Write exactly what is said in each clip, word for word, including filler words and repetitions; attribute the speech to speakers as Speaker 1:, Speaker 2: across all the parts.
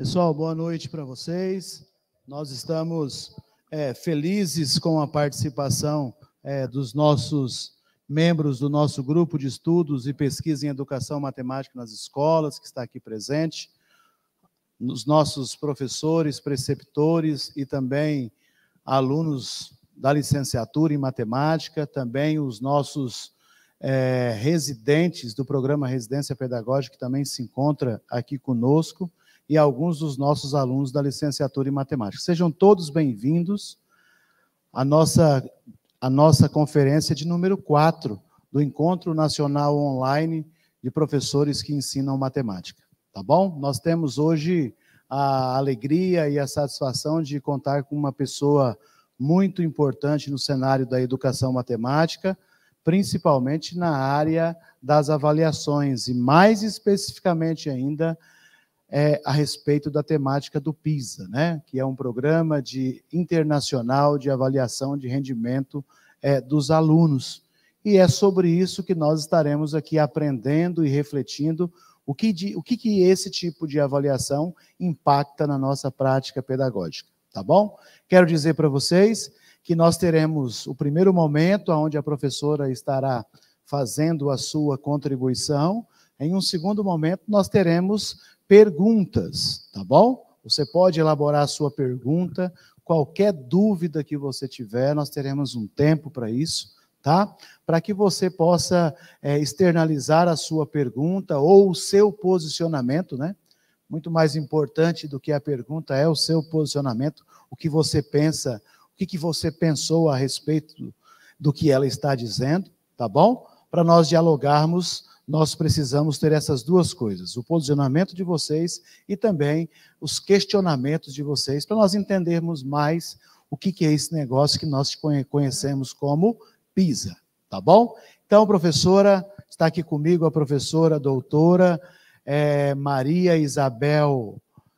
Speaker 1: Pessoal, boa noite para vocês. Nós estamos é, felizes com a participação é, dos nossos membros do nosso grupo de estudos e pesquisa em educação matemática nas escolas, que está aqui presente, os nossos professores, preceptores e também alunos da licenciatura em matemática, também os nossos é, residentes do programa Residência Pedagógica, que também se encontra aqui conosco, e alguns dos nossos alunos da licenciatura em matemática. Sejam todos bem-vindos à nossa, à nossa conferência de número quatro, do Encontro Nacional Online de Professores que Ensinam Matemática. Tá bom? Nós temos hoje a alegria e a satisfação de contar com uma pessoa muito importante no cenário da educação matemática, principalmente na área das avaliações, e mais especificamente ainda, É, a respeito da temática do PISA, né, que é um programa de, internacional de avaliação de rendimento é, dos alunos. E é sobre isso que nós estaremos aqui aprendendo e refletindo o que, de, o que, que esse tipo de avaliação impacta na nossa prática pedagógica, tá bom? Quero dizer para vocês que nós teremos o primeiro momento, onde a professora estará fazendo a sua contribuição. Em um segundo momento, nós teremos perguntas, tá bom? Você pode elaborar a sua pergunta, qualquer dúvida que você tiver, nós teremos um tempo para isso, tá? Para que você possa é, externalizar a sua pergunta ou o seu posicionamento, né? Muito mais importante do que a pergunta é o seu posicionamento, o que você pensa, o que, que você pensou a respeito do, do que ela está dizendo, tá bom? Para nós dialogarmos, nós precisamos ter essas duas coisas, o posicionamento de vocês e também os questionamentos de vocês, para nós entendermos mais o que é esse negócio que nós conhecemos como PISA, tá bom? Então, professora, está aqui comigo a professora doutora é, Maria Isabel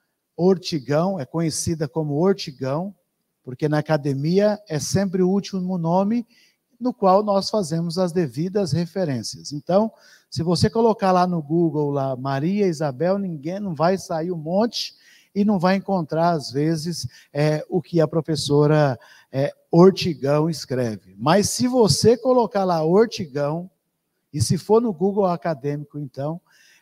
Speaker 1: Ortigão, é conhecida como Ortigão, porque na academia é sempre o último nome no qual nós fazemos as devidas referências. Então, se você colocar lá no Google, lá, Maria Isabel, ninguém, não vai sair um monte e não vai encontrar, às vezes, é, o que a professora é, Ortigão escreve. Mas se você colocar lá Ortigão, e se for no Google Acadêmico, então,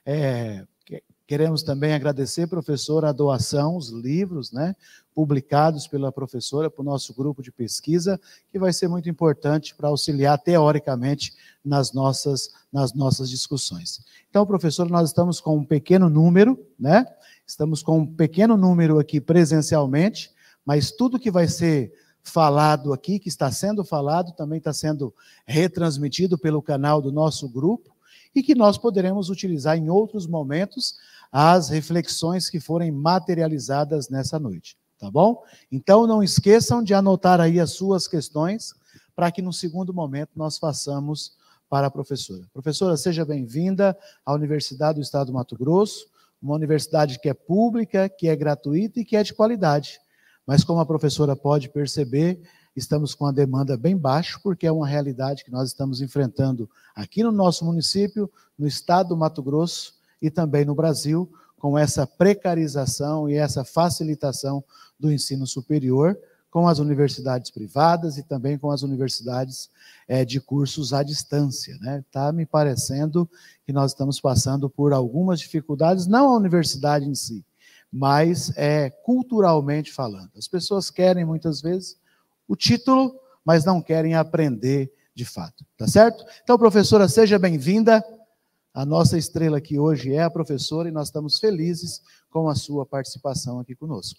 Speaker 1: é, queremos também agradecer, professora, a doação, os livros, né, publicados pela professora, para o nosso grupo de pesquisa, que vai ser muito importante para auxiliar, teoricamente, nas nossas, nas nossas discussões. Então, professora, nós estamos com um pequeno número, né? Estamos com um pequeno número aqui presencialmente, mas tudo que vai ser falado aqui, que está sendo falado, também está sendo retransmitido pelo canal do nosso grupo, e que nós poderemos utilizar em outros momentos as reflexões que forem materializadas nessa noite, tá bom? Então, não esqueçam de anotar aí as suas questões, para que no segundo momento nós façamos para a professora. Professora, seja bem-vinda à Universidade do Estado do Mato Grosso, uma universidade que é pública, que é gratuita e que é de qualidade. Mas, como a professora pode perceber, estamos com a demanda bem baixa, porque é uma realidade que nós estamos enfrentando aqui no nosso município, no estado do Mato Grosso e também no Brasil, com essa precarização e essa facilitação do ensino superior, com as universidades privadas e também com as universidades é, de cursos à distância, né? Está me parecendo que nós estamos passando por algumas dificuldades, não a universidade em si, mas é, culturalmente falando. As pessoas querem, muitas vezes, o título, mas não querem aprender de fato, tá certo? Então, professora, seja bem-vinda. A nossa estrela aqui hoje é a professora e nós estamos felizes com a sua participação aqui conosco.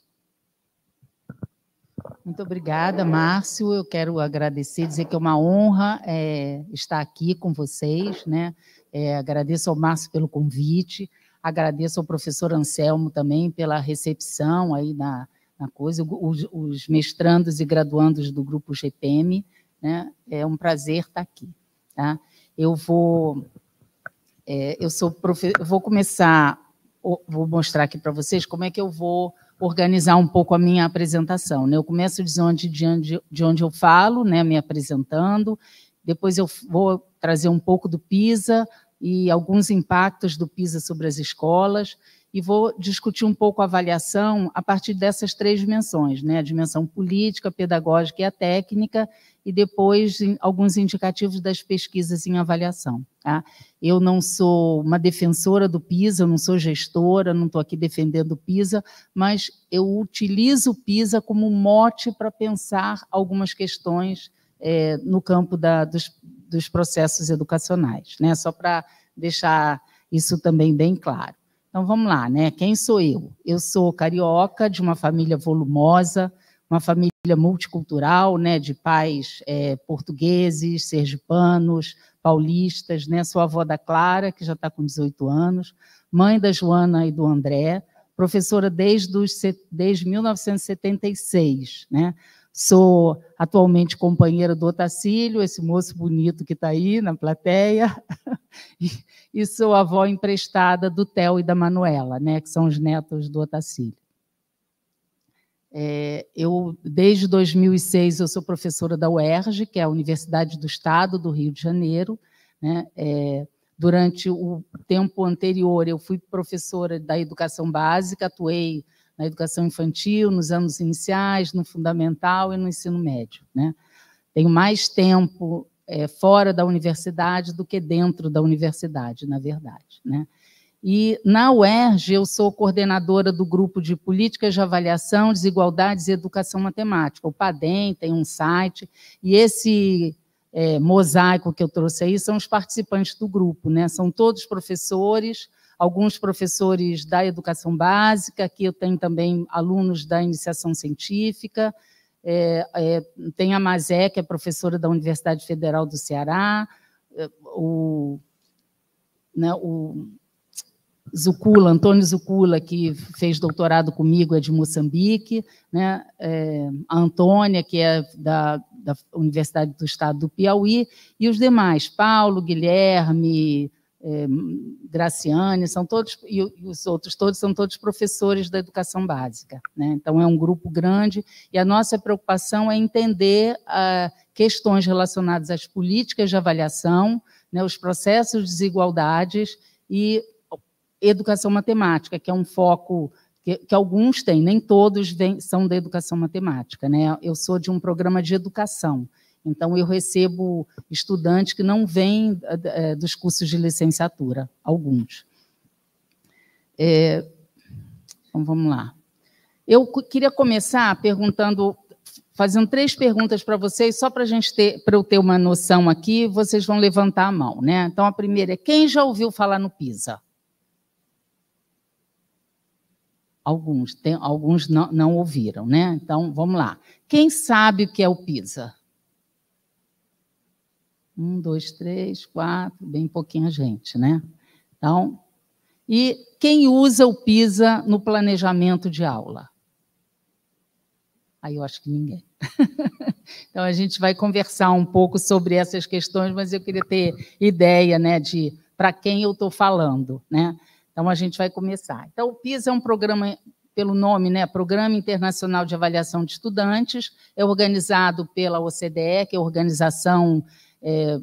Speaker 2: Muito obrigada, Márcio. Eu quero agradecer, dizer que é uma honra é, estar aqui com vocês, né? É, agradeço ao Márcio pelo convite, agradeço ao professor Anselmo também pela recepção aí na, na coisa, os, os mestrandos e graduandos do grupo G P M, né? É um prazer estar aqui, tá? Eu vou, é, eu sou profe, eu vou começar, vou mostrar aqui para vocês como é que eu vou organizar um pouco a minha apresentação, né? Eu começo de onde, de onde, de onde eu falo, né, me apresentando, depois eu vou trazer um pouco do PISA e alguns impactos do PISA sobre as escolas, e vou discutir um pouco a avaliação a partir dessas três dimensões, né? A dimensão política, pedagógica e a técnica, e depois alguns indicativos das pesquisas em avaliação. Tá? Eu não sou uma defensora do PISA, eu não sou gestora, não estou aqui defendendo o PISA, mas eu utilizo o PISA como mote para pensar algumas questões é, no campo da, dos, dos processos educacionais, né? Só para deixar isso também bem claro. Então, vamos lá, né? Quem sou eu? Eu sou carioca, de uma família volumosa, uma família multicultural, né? De pais é, portugueses, sergipanos, paulistas, né? Sou avó da Clara, que já está com dezoito anos, mãe da Joana e do André, professora desde, os, desde mil novecentos e setenta e seis, né? Sou atualmente companheira do Otacílio, esse moço bonito que está aí na plateia, e, e sou avó emprestada do Theo e da Manuela, né, que são os netos do Otacílio. É, eu, desde dois mil e seis, eu sou professora da U E R J, que é a Universidade do Estado do Rio de Janeiro, né? É, durante o tempo anterior, eu fui professora da educação básica, atuei na educação infantil, nos anos iniciais, no fundamental e no ensino médio, né? Tenho mais tempo é, fora da universidade do que dentro da universidade, na verdade, né? E na U E R J eu sou coordenadora do grupo de políticas de avaliação, desigualdades e educação matemática. O PADEM tem um site, e esse é, mosaico que eu trouxe aí são os participantes do grupo, né? São todos professores, alguns professores da educação básica, aqui eu tenho também alunos da iniciação científica, é, é, tem a Mazé, que é professora da Universidade Federal do Ceará, o, né, o Zucula, Antônio Zucula, que fez doutorado comigo, é de Moçambique, né, é, a Antônia, que é da, da Universidade do Estado do Piauí, e os demais, Paulo, Guilherme, É, Graciane, são todos, e os outros todos são todos professores da educação básica, né? Então, é um grupo grande, e a nossa preocupação é entender ah, questões relacionadas às políticas de avaliação, né, os processos de desigualdades e educação matemática, que é um foco que, que alguns têm, nem todos vem, são da educação matemática, né? Eu sou de um programa de educação, então, eu recebo estudantes que não vêm é, dos cursos de licenciatura, alguns. É, então, vamos lá. Eu queria começar perguntando, fazendo três perguntas para vocês, só para a gente ter, para eu ter uma noção aqui, vocês vão levantar a mão, né? Então, a primeira é, quem já ouviu falar no PISA? Alguns, tem, alguns não, não ouviram, né? Então, vamos lá. Quem sabe o que é o PISA? Um, dois, três, quatro, bem pouquinha gente, né? Então, e quem usa o PISA no planejamento de aula? Aí eu acho que ninguém. Então, a gente vai conversar um pouco sobre essas questões, mas eu queria ter ideia, né, de para quem eu estou falando, né? Então, a gente vai começar. Então, o PISA é um programa, pelo nome, né, Programa Internacional de Avaliação de Estudantes, é organizado pela O C D E, que é a Organização... É,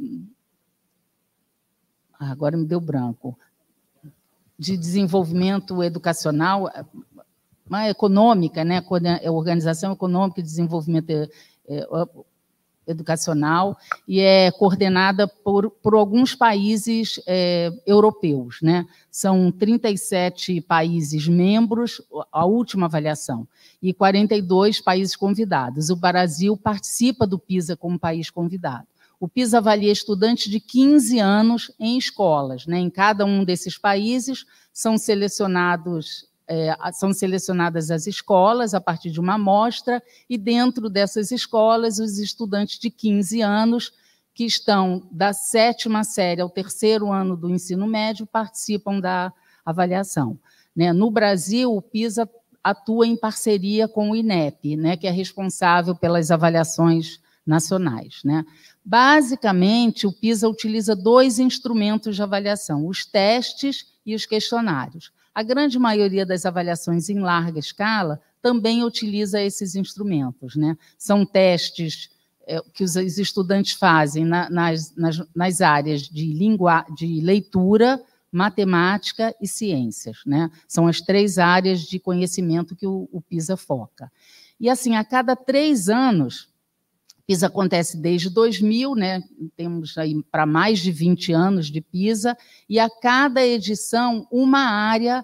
Speaker 2: agora me deu branco, de desenvolvimento educacional, uma econômica, né, a Organização Econômica de Desenvolvimento Educacional, e é coordenada por, por alguns países é, europeus, né? São trinta e sete países membros, a última avaliação, e quarenta e dois países convidados. O Brasil participa do PISA como país convidado. O PISA avalia estudantes de quinze anos em escolas, né? Em cada um desses países são selecionados, é, são selecionadas as escolas a partir de uma amostra, e dentro dessas escolas, os estudantes de quinze anos, que estão da sétima série ao terceiro ano do ensino médio, participam da avaliação, né? No Brasil, o PISA atua em parceria com o INEP, né? Que é responsável pelas avaliações nacionais, né? Basicamente, o PISA utiliza dois instrumentos de avaliação, os testes e os questionários. A grande maioria das avaliações em larga escala também utiliza esses instrumentos, né? São testes é, que os estudantes fazem na, nas, nas, nas áreas de, língua, de leitura, matemática e ciências, né? São as três áreas de conhecimento que o, o PISA foca. E, assim, a cada três anos, PISA acontece desde dois mil, né? Temos aí para mais de vinte anos de PISA, e a cada edição, uma área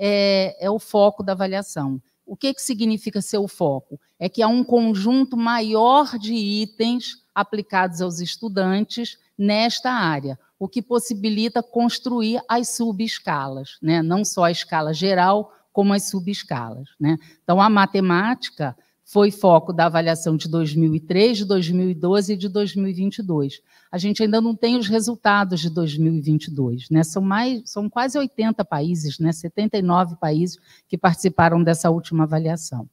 Speaker 2: é, é o foco da avaliação. O que, que significa ser o foco? É que há um conjunto maior de itens aplicados aos estudantes nesta área, o que possibilita construir as subescalas, né? Não só a escala geral, como as subescalas, né? Então, a matemática foi foco da avaliação de dois mil e três, de dois mil e doze e de dois mil e vinte e dois. A gente ainda não tem os resultados de dois mil e vinte e dois, né? São, mais, são quase oitenta países, né? setenta e nove países que participaram dessa última avaliação.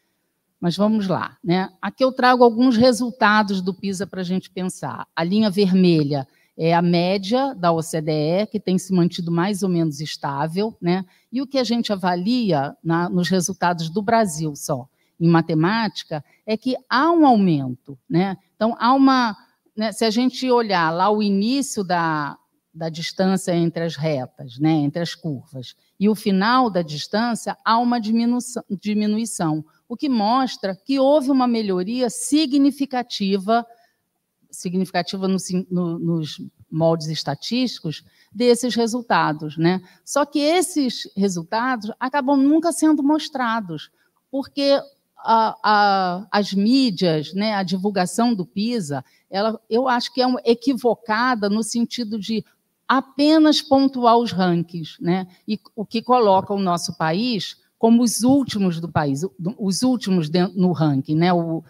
Speaker 2: Mas vamos lá, né? Aqui eu trago alguns resultados do PISA para a gente pensar. A linha vermelha é a média da O C D E, que tem se mantido mais ou menos estável, né? E o que a gente avalia na, nos resultados do Brasil só, em matemática, é que há um aumento, né? Então, há uma, né, se a gente olhar lá o início da, da distância entre as retas, né, entre as curvas, e o final da distância, há uma diminuição, diminuição, o que mostra que houve uma melhoria significativa, significativa no, no, nos moldes estatísticos desses resultados, né? Só que esses resultados acabam nunca sendo mostrados, porque A, a, as mídias, né, a divulgação do PISA, ela, eu acho que é um, equivocada no sentido de apenas pontuar os rankings, né, e o que coloca o nosso país como os últimos do país, os últimos dentro, no ranking, né? O,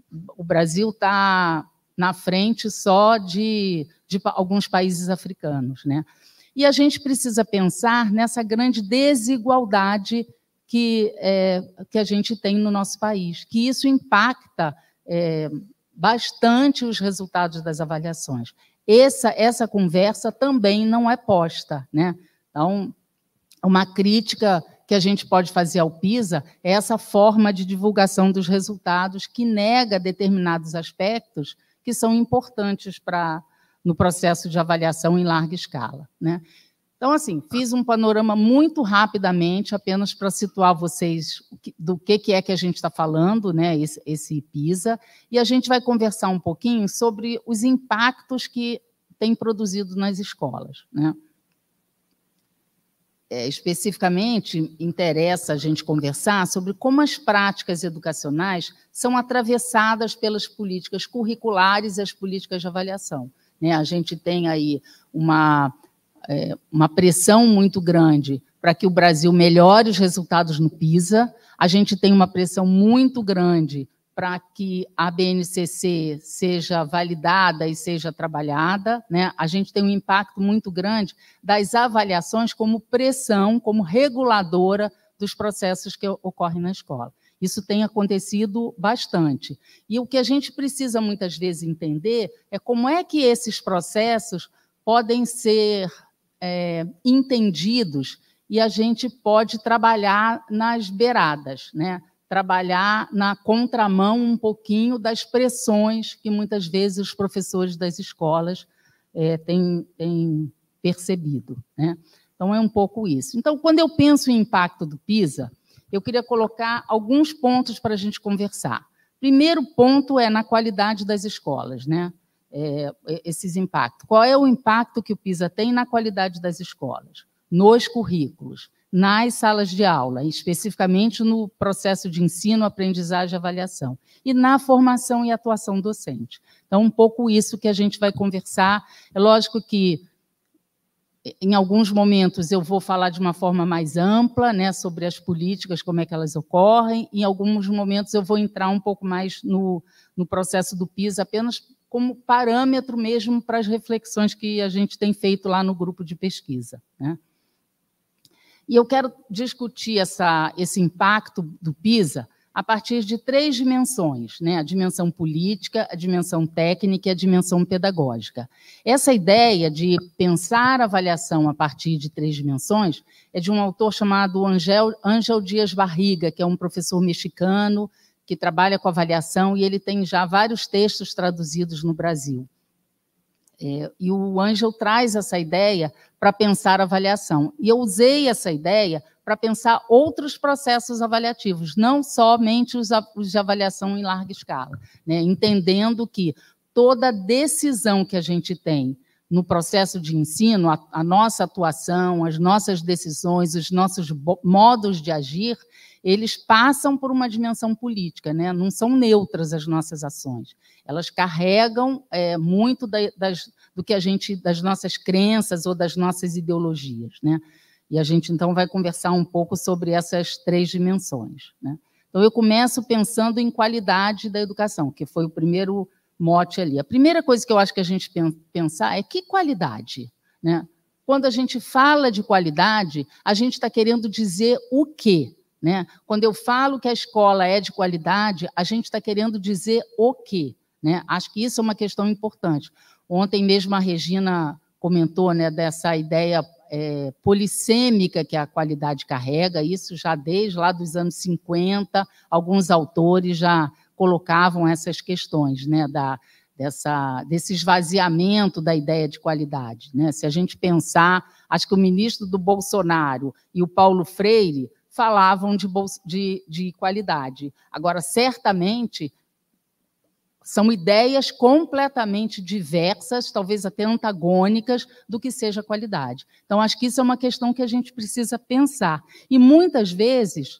Speaker 2: o Brasil está na frente só de, de alguns países africanos, né? E a gente precisa pensar nessa grande desigualdade Que, é, que a gente tem no nosso país, que isso impacta é, bastante os resultados das avaliações. Essa, essa conversa também não é posta, né? Então, uma crítica que a gente pode fazer ao PISA é essa forma de divulgação dos resultados que nega determinados aspectos que são importantes para, no processo de avaliação em larga escala, né? Então, assim, fiz um panorama muito rapidamente, apenas para situar vocês do que é que a gente está falando, né, esse, esse PISA, e a gente vai conversar um pouquinho sobre os impactos que tem produzido nas escolas, né? É, especificamente, interessa a gente conversar sobre como as práticas educacionais são atravessadas pelas políticas curriculares e as políticas de avaliação, né? A gente tem aí uma... É, uma pressão muito grande para que o Brasil melhore os resultados no PISA, a gente tem uma pressão muito grande para que a B N C C seja validada e seja trabalhada, né? A gente tem um impacto muito grande das avaliações como pressão, como reguladora dos processos que ocorrem na escola. Isso tem acontecido bastante. E o que a gente precisa, muitas vezes, entender é como é que esses processos podem ser É, entendidos, e a gente pode trabalhar nas beiradas, né? Trabalhar na contramão um pouquinho das pressões que muitas vezes os professores das escolas é, têm, têm percebido, né? Então, é um pouco isso. Então, quando eu penso em impacto do PISA, eu queria colocar alguns pontos para a gente conversar. Primeiro ponto é na qualidade das escolas, né? É, esses impactos. Qual é o impacto que o PISA tem na qualidade das escolas, nos currículos, nas salas de aula, especificamente no processo de ensino, aprendizagem e avaliação, e na formação e atuação docente. Então, um pouco isso que a gente vai conversar. É lógico que, em alguns momentos, eu vou falar de uma forma mais ampla, né, sobre as políticas, como é que elas ocorrem, e em alguns momentos eu vou entrar um pouco mais no, no processo do PISA, apenas como parâmetro mesmo para as reflexões que a gente tem feito lá no grupo de pesquisa, né? E eu quero discutir essa, esse impacto do PISA a partir de três dimensões, né? A dimensão política, a dimensão técnica e a dimensão pedagógica. Essa ideia de pensar a avaliação a partir de três dimensões é de um autor chamado Angel, Angel Dias Barriga, que é um professor mexicano, que trabalha com avaliação, e ele tem já vários textos traduzidos no Brasil. É, e o Ângelo traz essa ideia para pensar a avaliação. E eu usei essa ideia para pensar outros processos avaliativos, não somente os, os de avaliação em larga escala, né? Entendendo que toda decisão que a gente tem no processo de ensino, a, a nossa atuação, as nossas decisões, os nossos modos de agir, eles passam por uma dimensão política, né? Não são neutras as nossas ações. Elas carregam é, muito da, das, do que a gente, das nossas crenças ou das nossas ideologias, né? E a gente, então, vai conversar um pouco sobre essas três dimensões, né? Então, eu começo pensando em qualidade da educação, que foi o primeiro mote ali. A primeira coisa que eu acho que a gente pensar é que qualidade, né? Quando a gente fala de qualidade, a gente está querendo dizer o quê, né? Quando eu falo que a escola é de qualidade, a gente está querendo dizer o quê, né? Acho que isso é uma questão importante. Ontem mesmo a Regina comentou, né, dessa ideia é, polissêmica que a qualidade carrega, isso já desde lá dos anos cinquenta, alguns autores já colocavam essas questões, né, da, dessa, desse esvaziamento da ideia de qualidade, né? Se a gente pensar, acho que o ministro do Bolsonaro e o Paulo Freire falavam de, de, de qualidade. Agora, certamente, são ideias completamente diversas, talvez até antagônicas, do que seja qualidade. Então, acho que isso é uma questão que a gente precisa pensar. E, muitas vezes,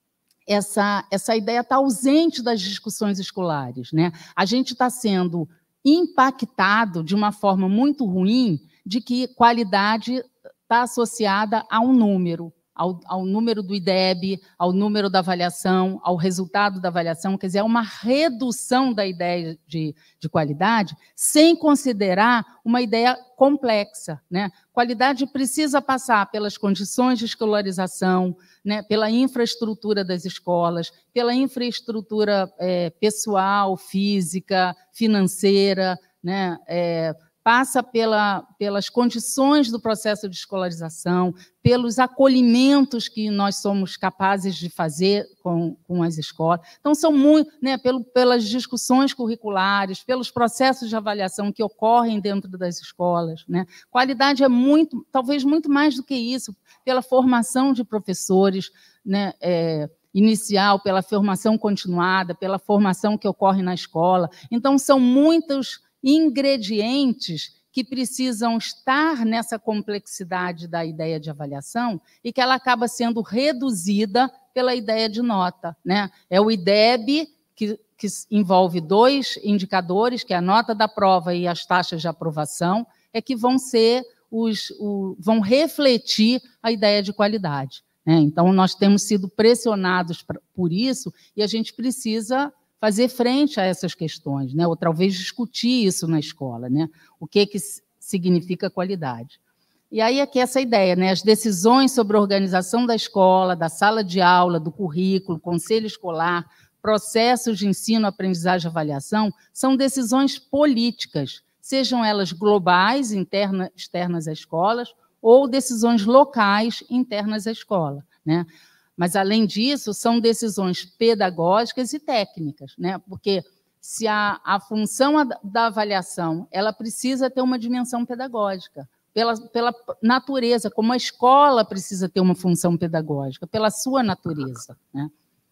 Speaker 2: essa, essa ideia está ausente das discussões escolares, né? A gente está sendo impactado de uma forma muito ruim de que qualidade está associada a um número, Ao, ao número do I D E B, ao número da avaliação, ao resultado da avaliação, quer dizer, é uma redução da ideia de, de qualidade, sem considerar uma ideia complexa, né? Qualidade precisa passar pelas condições de escolarização, né? Pela infraestrutura das escolas, pela infraestrutura é, pessoal, física, financeira, né? É, passa pela, pelas condições do processo de escolarização, pelos acolhimentos que nós somos capazes de fazer com, com as escolas. Então, são muito, né, pelo, pelas discussões curriculares, pelos processos de avaliação que ocorrem dentro das escolas, né? Qualidade é muito, talvez muito mais do que isso, pela formação de professores, né, é, inicial, pela formação continuada, pela formação que ocorre na escola. Então, são muitos ingredientes que precisam estar nessa complexidade da ideia de avaliação e que ela acaba sendo reduzida pela ideia de nota, né? É o I D E B, que, que envolve dois indicadores, que é a nota da prova e as taxas de aprovação, é que vão ser os, o, vão refletir a ideia de qualidade, né? Então, nós temos sido pressionados pra, por isso e a gente precisa fazer frente a essas questões, né? Ou talvez discutir isso na escola, né? O que, que significa qualidade. E aí é que essa ideia, né? As decisões sobre a organização da escola, da sala de aula, do currículo, conselho escolar, processos de ensino, aprendizagem e avaliação, são decisões políticas, sejam elas globais, internas, externas às escolas, ou decisões locais, internas à escola, né? Mas, além disso, são decisões pedagógicas e técnicas, né? Porque se a, a função da avaliação ela precisa ter uma dimensão pedagógica, pela, pela natureza, como a escola precisa ter uma função pedagógica, pela sua natureza, né?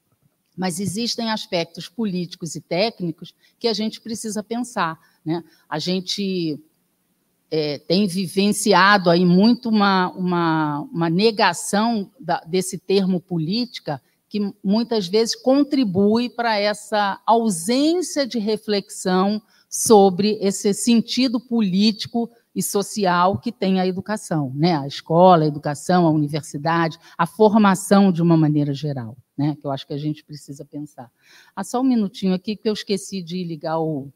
Speaker 2: Mas existem aspectos políticos e técnicos que a gente precisa pensar, né? A gente É, tem vivenciado aí muito uma, uma, uma negação da, desse termo política, que muitas vezes contribui para essa ausência de reflexão sobre esse sentido político e social que tem a educação, né? A escola, a educação, a universidade, a formação de uma maneira geral, né? Que eu acho que a gente precisa pensar. Ah, só um minutinho aqui, que eu esqueci de ligar o...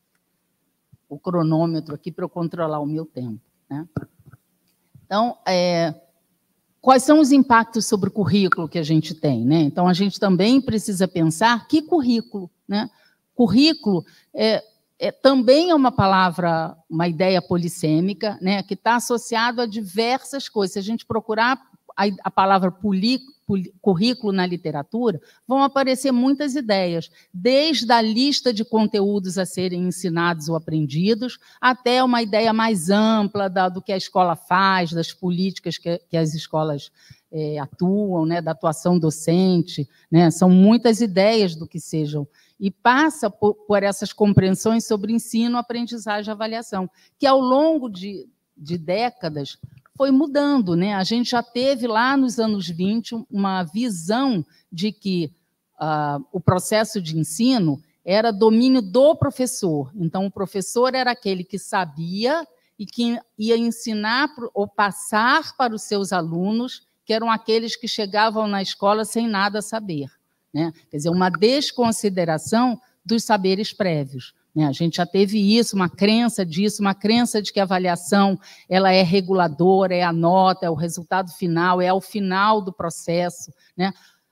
Speaker 2: o cronômetro aqui para eu controlar o meu tempo, né? Então, é, quais são os impactos sobre o currículo que a gente tem, né? Então, a gente também precisa pensar que currículo, né? Currículo é, é, também é uma palavra, uma ideia polissêmica, né? Que está associado a diversas coisas. Se a gente procurar a, a palavra poli, poli, currículo na literatura, vão aparecer muitas ideias, desde a lista de conteúdos a serem ensinados ou aprendidos, até uma ideia mais ampla da, do que a escola faz, das políticas que, que as escolas é, atuam, né, da atuação docente, né, são muitas ideias do que sejam, e passa por, por essas compreensões sobre ensino, aprendizagem e avaliação, que ao longo de, de décadas foi mudando, né? A gente já teve lá nos anos vinte uma visão de que uh, o processo de ensino era domínio do professor. Então, o professor era aquele que sabia e que ia ensinar ou passar para os seus alunos, que eram aqueles que chegavam na escola sem nada saber, né? Quer dizer, uma desconsideração dos saberes prévios. A gente já teve isso, uma crença disso, uma crença de que a avaliação ela é reguladora, é a nota, é o resultado final, é ao final do processo, né?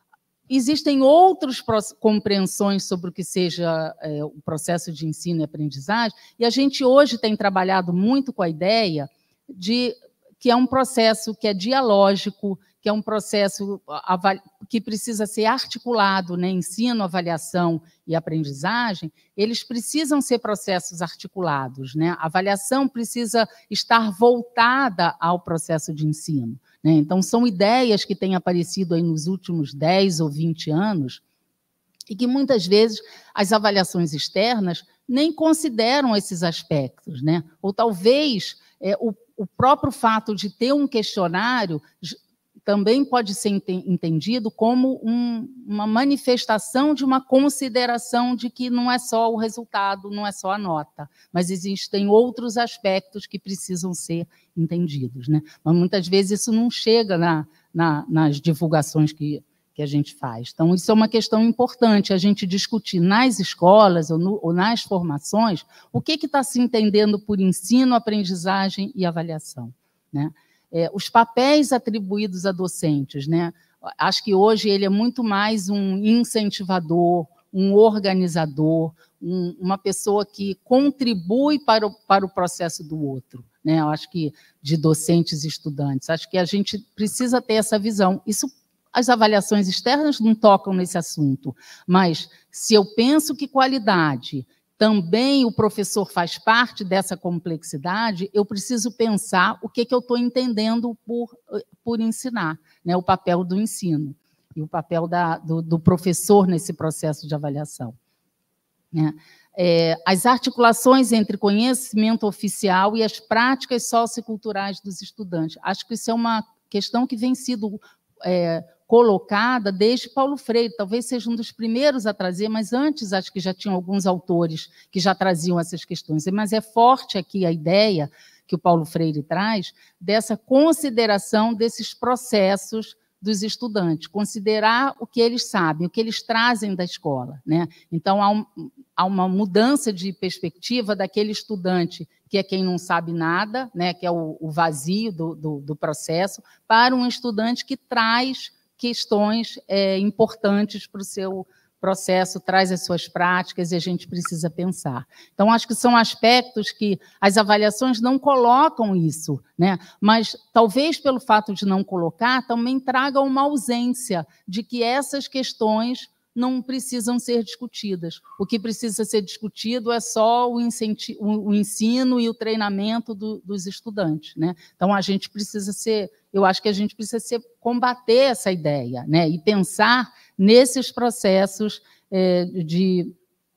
Speaker 2: Existem outras compreensões sobre o que seja é, o processo de ensino e aprendizagem, e a gente hoje tem trabalhado muito com a ideia de que é um processo que é dialógico, que é um processo que precisa ser articulado, né? Ensino, avaliação e aprendizagem, eles precisam ser processos articulados, né? A avaliação precisa estar voltada ao processo de ensino, né? Então, são ideias que têm aparecido aí nos últimos dez ou vinte anos e que, muitas vezes, as avaliações externas nem consideram esses aspectos, né? Ou, talvez, é, o, o próprio fato de ter um questionário também pode ser entendido como um, uma manifestação de uma consideração de que não é só o resultado, não é só a nota, mas existem outros aspectos que precisam ser entendidos, né? Mas muitas vezes isso não chega na, na, nas divulgações que, que a gente faz. Então, isso é uma questão importante, a gente discutir nas escolas ou, no, ou nas formações o que está se entendendo por ensino, aprendizagem e avaliação, né? É, os papéis atribuídos a docentes, né? Acho que hoje ele é muito mais um incentivador, um organizador, um, uma pessoa que contribui para o, para o processo do outro, né? Eu acho que de docentes e estudantes. Acho que a gente precisa ter essa visão. Isso, as avaliações externas não tocam nesse assunto, mas se eu penso que qualidade também o professor faz parte dessa complexidade, eu preciso pensar o que, que eu estou entendendo por, por ensinar, né? O papel do ensino e o papel da, do, do professor nesse processo de avaliação, né? É, as articulações entre conhecimento oficial e as práticas socioculturais dos estudantes. Acho que isso é uma questão que vem sido é, colocada desde Paulo Freire, talvez seja um dos primeiros a trazer, mas antes acho que já tinham alguns autores que já traziam essas questões. Mas é forte aqui a ideia que o Paulo Freire traz dessa consideração desses processos dos estudantes, considerar o que eles sabem, o que eles trazem da escola, né? Então, há, um, há uma mudança de perspectiva daquele estudante que é quem não sabe nada, né? Que é o, o vazio do, do, do processo, para um estudante que traz questões é, importantes para o seu processo, traz as suas práticas e a gente precisa pensar. Então, acho que são aspectos que as avaliações não colocam isso, né? Mas talvez pelo fato de não colocar, também traga uma ausência de que essas questões não precisam ser discutidas. O que precisa ser discutido é só o, o ensino e o treinamento do, dos estudantes, né? Então, a gente precisa ser, eu acho que a gente precisa ser, combater essa ideia, né? E pensar nesses processos é, de,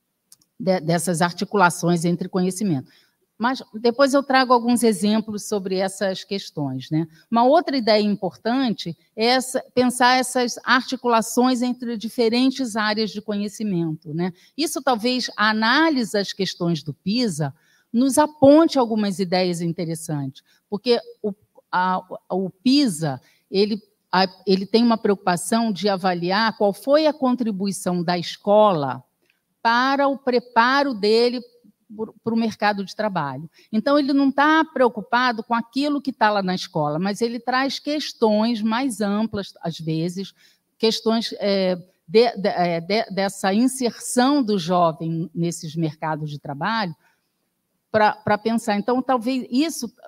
Speaker 2: de, dessas articulações entre conhecimento. Mas depois eu trago alguns exemplos sobre essas questões, né? Uma outra ideia importante é essa, pensar essas articulações entre diferentes áreas de conhecimento, né? Isso talvez a análise das questões do PISA nos aponte algumas ideias interessantes, porque o, a, o PISA ele, a, ele tem uma preocupação de avaliar qual foi a contribuição da escola para o preparo dele para o mercado de trabalho. Então, ele não está preocupado com aquilo que está lá na escola, mas ele traz questões mais amplas, às vezes, questões é, de, de, de, dessa inserção do jovem nesses mercados de trabalho, para pensar. Então, talvez isso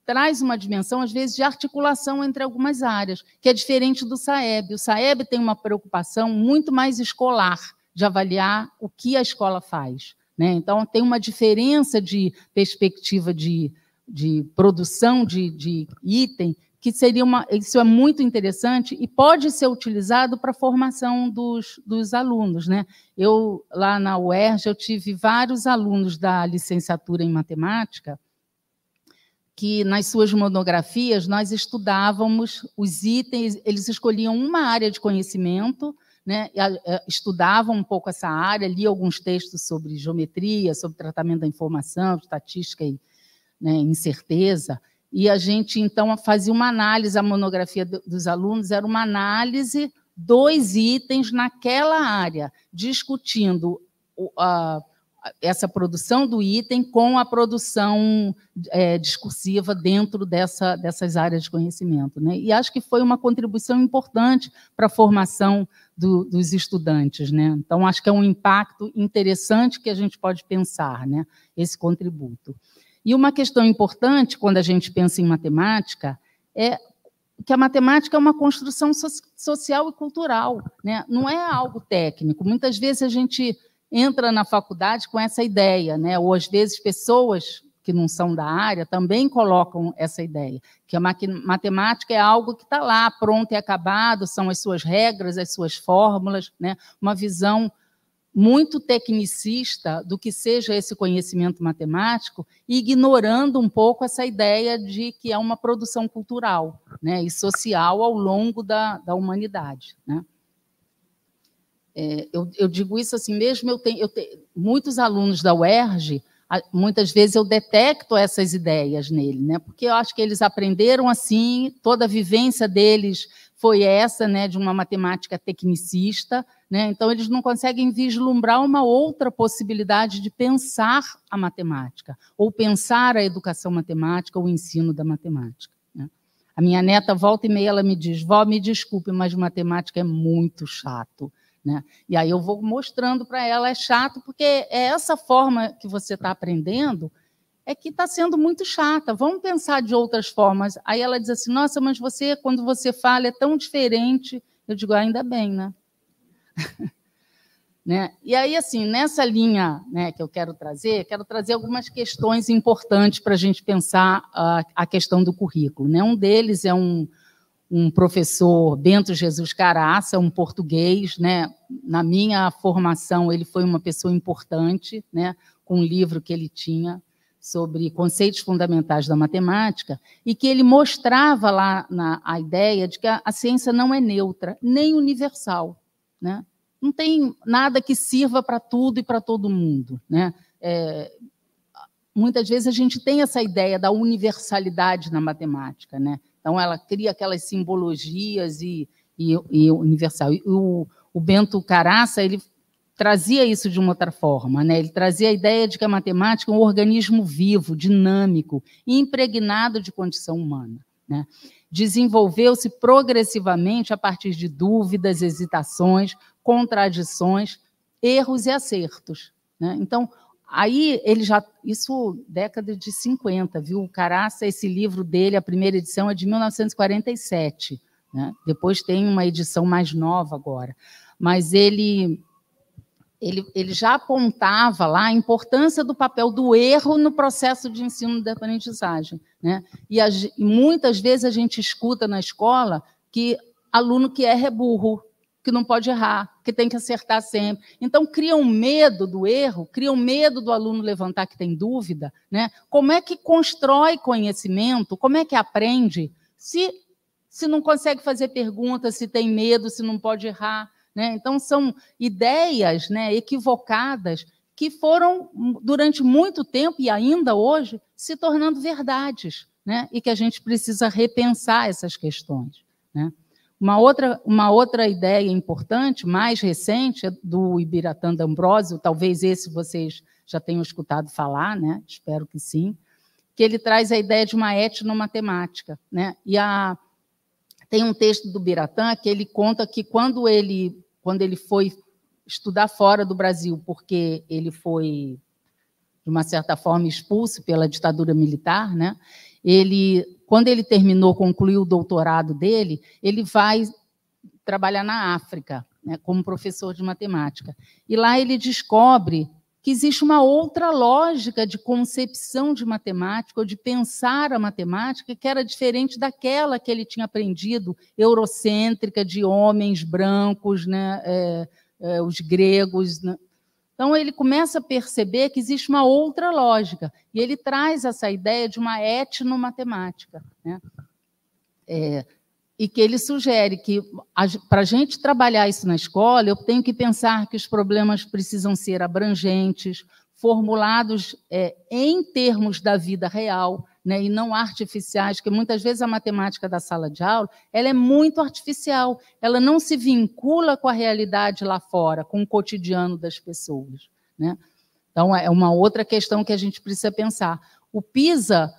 Speaker 2: traz uma dimensão, às vezes, de articulação entre algumas áreas, que é diferente do SAEB. O SAEB tem uma preocupação muito mais escolar, de avaliar o que a escola faz, né? Então, tem uma diferença de perspectiva de, de produção de, de item, que seria uma, isso é muito interessante e pode ser utilizado para a formação dos, dos alunos, né? Eu, lá na U E R J, eu tive vários alunos da licenciatura em matemática que, nas suas monografias, nós estudávamos os itens, eles escolhiam uma área de conhecimento, né, estudavam um pouco essa área, liam alguns textos sobre geometria, sobre tratamento da informação, estatística e, né, incerteza, e a gente, então, fazia uma análise, a monografia dos alunos era uma análise dos itens naquela área, discutindo a, essa produção do item com a produção é, discursiva dentro dessa, dessas áreas de conhecimento, né? E acho que foi uma contribuição importante para a formação do, dos estudantes, né? Então, acho que é um impacto interessante que a gente pode pensar, né, esse contributo. E uma questão importante, quando a gente pensa em matemática, é que a matemática é uma construção so social e cultural, né? Não é algo técnico. Muitas vezes a gente entra na faculdade com essa ideia, né? Ou, às vezes, pessoas que não são da área também colocam essa ideia, que a matemática é algo que está lá, pronto e acabado, são as suas regras, as suas fórmulas, né? Uma visão muito tecnicista do que seja esse conhecimento matemático, ignorando um pouco essa ideia de que é uma produção cultural, né, e social ao longo da, da humanidade, né? É, eu, eu digo isso assim mesmo, eu tenho, eu tenho muitos alunos da U E R J, muitas vezes eu detecto essas ideias nele, né, porque eu acho que eles aprenderam assim, toda a vivência deles foi essa, né, de uma matemática tecnicista, né, então eles não conseguem vislumbrar uma outra possibilidade de pensar a matemática, ou pensar a educação matemática, ou o ensino da matemática, né? A minha neta, volta e meia, ela me diz: vó, me desculpe, mas matemática é muito chato, né? E aí eu vou mostrando para ela, é chato, porque é essa forma que você está aprendendo é que está sendo muito chata, vamos pensar de outras formas. Aí ela diz assim: nossa, mas você, quando você fala, é tão diferente. Eu digo: ainda bem, né? Né? E aí, assim, nessa linha, né, que eu quero trazer, quero trazer algumas questões importantes para a gente pensar a, a questão do currículo, né? Um deles é um, um professor, Bento Jesus Caraça, um português, né? Na minha formação, ele foi uma pessoa importante, né? Com um livro que ele tinha sobre conceitos fundamentais da matemática, e que ele mostrava lá na, a ideia de que a, a ciência não é neutra, nem universal, né? Não tem nada que sirva para tudo e para todo mundo, né? É, muitas vezes a gente tem essa ideia da universalidade na matemática, né? Então, ela cria aquelas simbologias e, e, e universal. E o, o Bento Caraça, ele trazia isso de uma outra forma, né? Ele trazia a ideia de que a matemática é um organismo vivo, dinâmico e impregnado de condição humana, né? Desenvolveu-se progressivamente a partir de dúvidas, hesitações, contradições, erros e acertos, né? Então, aí ele já... Isso, década de cinquenta, viu? O Caraça, esse livro dele, a primeira edição é de mil novecentos e quarenta e sete, né? Depois tem uma edição mais nova agora. Mas ele... Ele, ele já apontava lá a importância do papel do erro no processo de ensino de aprendizagem, né? E, a, e muitas vezes a gente escuta na escola que aluno que erra é burro, que não pode errar, que tem que acertar sempre. Então, cria um medo do erro, cria um medo do aluno levantar que tem dúvida, né? Como é que constrói conhecimento, como é que aprende, se, se não consegue fazer perguntas, se tem medo, se não pode errar, né? Então, são ideias, né, equivocadas que foram, durante muito tempo, e ainda hoje, se tornando verdades, né? E que a gente precisa repensar essas questões, né? Uma outra, uma outra ideia importante, mais recente, é do Ibiratã D'Ambrosio, talvez esse vocês já tenham escutado falar, né? Espero que sim, que ele traz a ideia de uma etnomatemática, né? E a, tem um texto do Ibiratã que ele conta que quando ele... quando ele foi estudar fora do Brasil, porque ele foi, de uma certa forma, expulso pela ditadura militar, né? Ele, quando ele terminou, concluiu o doutorado dele, ele vai trabalhar na África, né, como professor de matemática. E lá ele descobre que existe uma outra lógica de concepção de matemática, ou de pensar a matemática, que era diferente daquela que ele tinha aprendido, eurocêntrica, de homens brancos, né, é, é, os gregos. Né? Então, ele começa a perceber que existe uma outra lógica, e ele traz essa ideia de uma etnomatemática, né? É, e que ele sugere que, para a gente trabalhar isso na escola, eu tenho que pensar que os problemas precisam ser abrangentes, formulados é, em termos da vida real, né, e não artificiais, porque muitas vezes a matemática da sala de aula ela é muito artificial, ela não se vincula com a realidade lá fora, com o cotidiano das pessoas. Né? Então, é uma outra questão que a gente precisa pensar. O PISA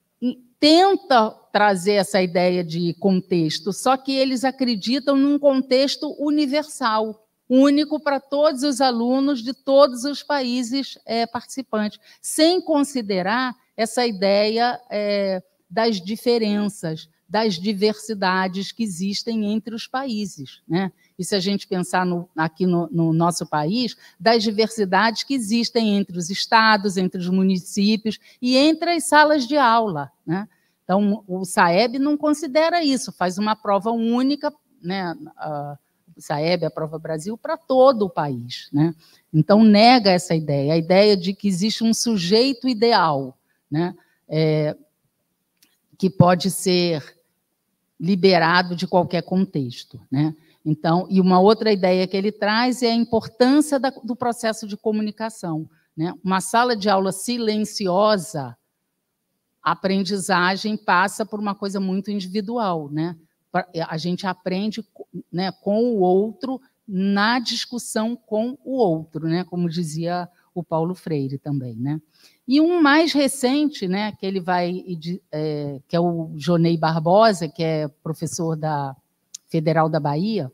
Speaker 2: tenta trazer essa ideia de contexto, só que eles acreditam num contexto universal, único para todos os alunos de todos os países é, participantes, sem considerar essa ideia é, das diferenças, das diversidades que existem entre os países. Né? E se a gente pensar no, aqui no, no nosso país, das diversidades que existem entre os estados, entre os municípios e entre as salas de aula. Né? Então, o SAEB não considera isso, faz uma prova única, né? A, o SAEB, a Prova Brasil, para todo o país. Né? Então, nega essa ideia, a ideia de que existe um sujeito ideal, né? É, que pode ser liberado de qualquer contexto. Né? Então, e uma outra ideia que ele traz é a importância da, do processo de comunicação. Né? Uma sala de aula silenciosa, a aprendizagem passa por uma coisa muito individual. Né? A gente aprende, né, com o outro, na discussão com o outro, né? Como dizia o Paulo Freire também. Né? E um mais recente, né, que ele vai, é, que é o Jonei Barbosa, que é professor da Federal da Bahia,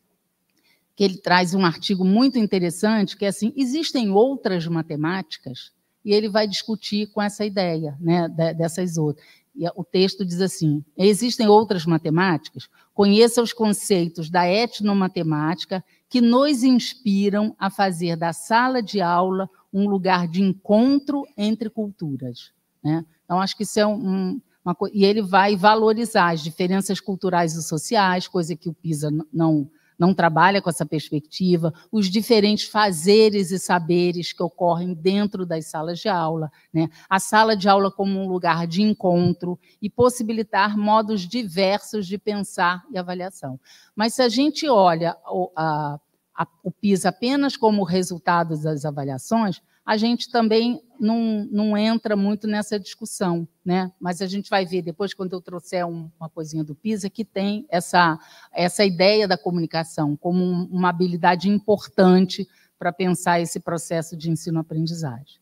Speaker 2: que ele traz um artigo muito interessante, que é assim, existem outras matemáticas, e ele vai discutir com essa ideia, né, dessas outras. E o texto diz assim, existem outras matemáticas, conheça os conceitos da etnomatemática que nos inspiram a fazer da sala de aula um lugar de encontro entre culturas. Né? Então, acho que isso é um, uma coisa... E ele vai valorizar as diferenças culturais e sociais, coisa que o PISA não, não trabalha com essa perspectiva, os diferentes fazeres e saberes que ocorrem dentro das salas de aula, né? A sala de aula como um lugar de encontro e possibilitar modos diversos de pensar e avaliação. Mas se a gente olha o, a, a, o PISA apenas como resultado das avaliações, a gente também não, não entra muito nessa discussão, né? Mas a gente vai ver depois, quando eu trouxer um, uma coisinha do PISA, que tem essa, essa ideia da comunicação como um, uma habilidade importante para pensar esse processo de ensino-aprendizagem.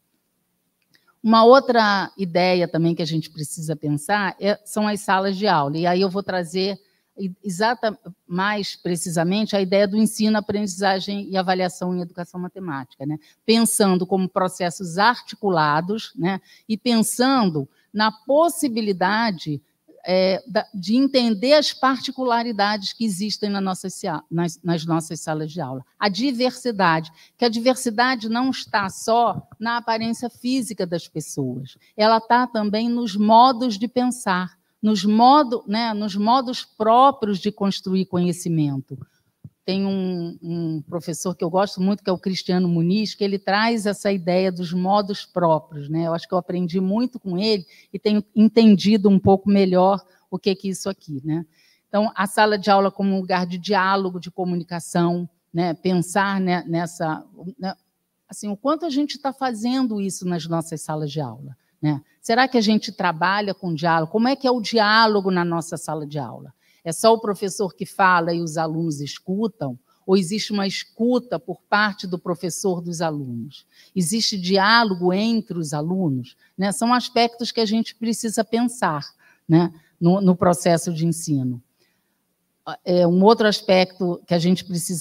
Speaker 2: Uma outra ideia também que a gente precisa pensar é, são as salas de aula, e aí eu vou trazer exata, mais precisamente a ideia do ensino, aprendizagem e avaliação em educação matemática, né? Pensando como processos articulados, né? E pensando na possibilidade é, de entender as particularidades que existem na nossa, nas, nas nossas salas de aula. A diversidade, que a diversidade não está só na aparência física das pessoas, ela está também nos modos de pensar, Nos, modo, né, nos modos próprios de construir conhecimento. Tem um, um professor que eu gosto muito, que é o Cristiano Muniz, que ele traz essa ideia dos modos próprios. Né? Eu acho que eu aprendi muito com ele e tenho entendido um pouco melhor o que é isso aqui. Né? Então, a sala de aula como um lugar de diálogo, de comunicação, né? Pensar, né, nessa... Né, assim, o quanto a gente está fazendo isso nas nossas salas de aula. Né? Será que a gente trabalha com diálogo? Como é que é o diálogo na nossa sala de aula? É só o professor que fala e os alunos escutam? Ou existe uma escuta por parte do professor dos alunos? Existe diálogo entre os alunos? Né? São aspectos que a gente precisa pensar, né, no, no processo de ensino. É, um outro aspecto que a gente precisa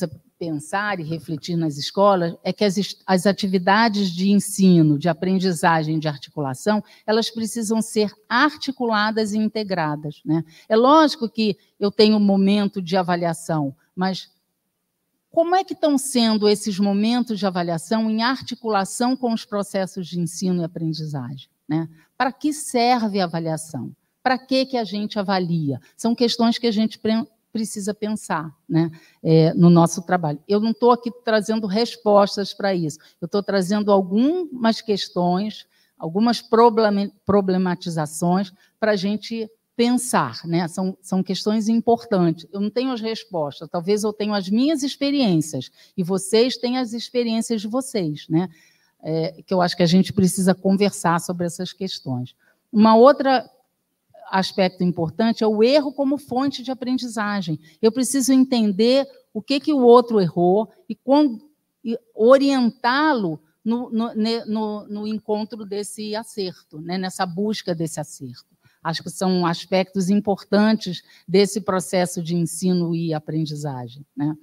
Speaker 2: pensar e refletir nas escolas é que as, as atividades de ensino, de aprendizagem, de articulação, elas precisam ser articuladas e integradas, né? É lógico que eu tenho um momento de avaliação, mas como é que estão sendo esses momentos de avaliação em articulação com os processos de ensino e aprendizagem, né? Para que serve a avaliação? Para que, que a gente avalia? São questões que a gente precisa pensar, né, é, no nosso trabalho. Eu não estou aqui trazendo respostas para isso, eu estou trazendo algumas questões, algumas problematizações para a gente pensar, né? São, são questões importantes. Eu não tenho as respostas, talvez eu tenha as minhas experiências, e vocês têm as experiências de vocês, né? É, que eu acho que a gente precisa conversar sobre essas questões. Uma outra aspecto importante é o erro como fonte de aprendizagem. Eu preciso entender o que, que o outro errou e, e orientá-lo no, no, no, no encontro desse acerto, né? Nessa busca desse acerto. Acho que são aspectos importantes desse processo de ensino e aprendizagem, né?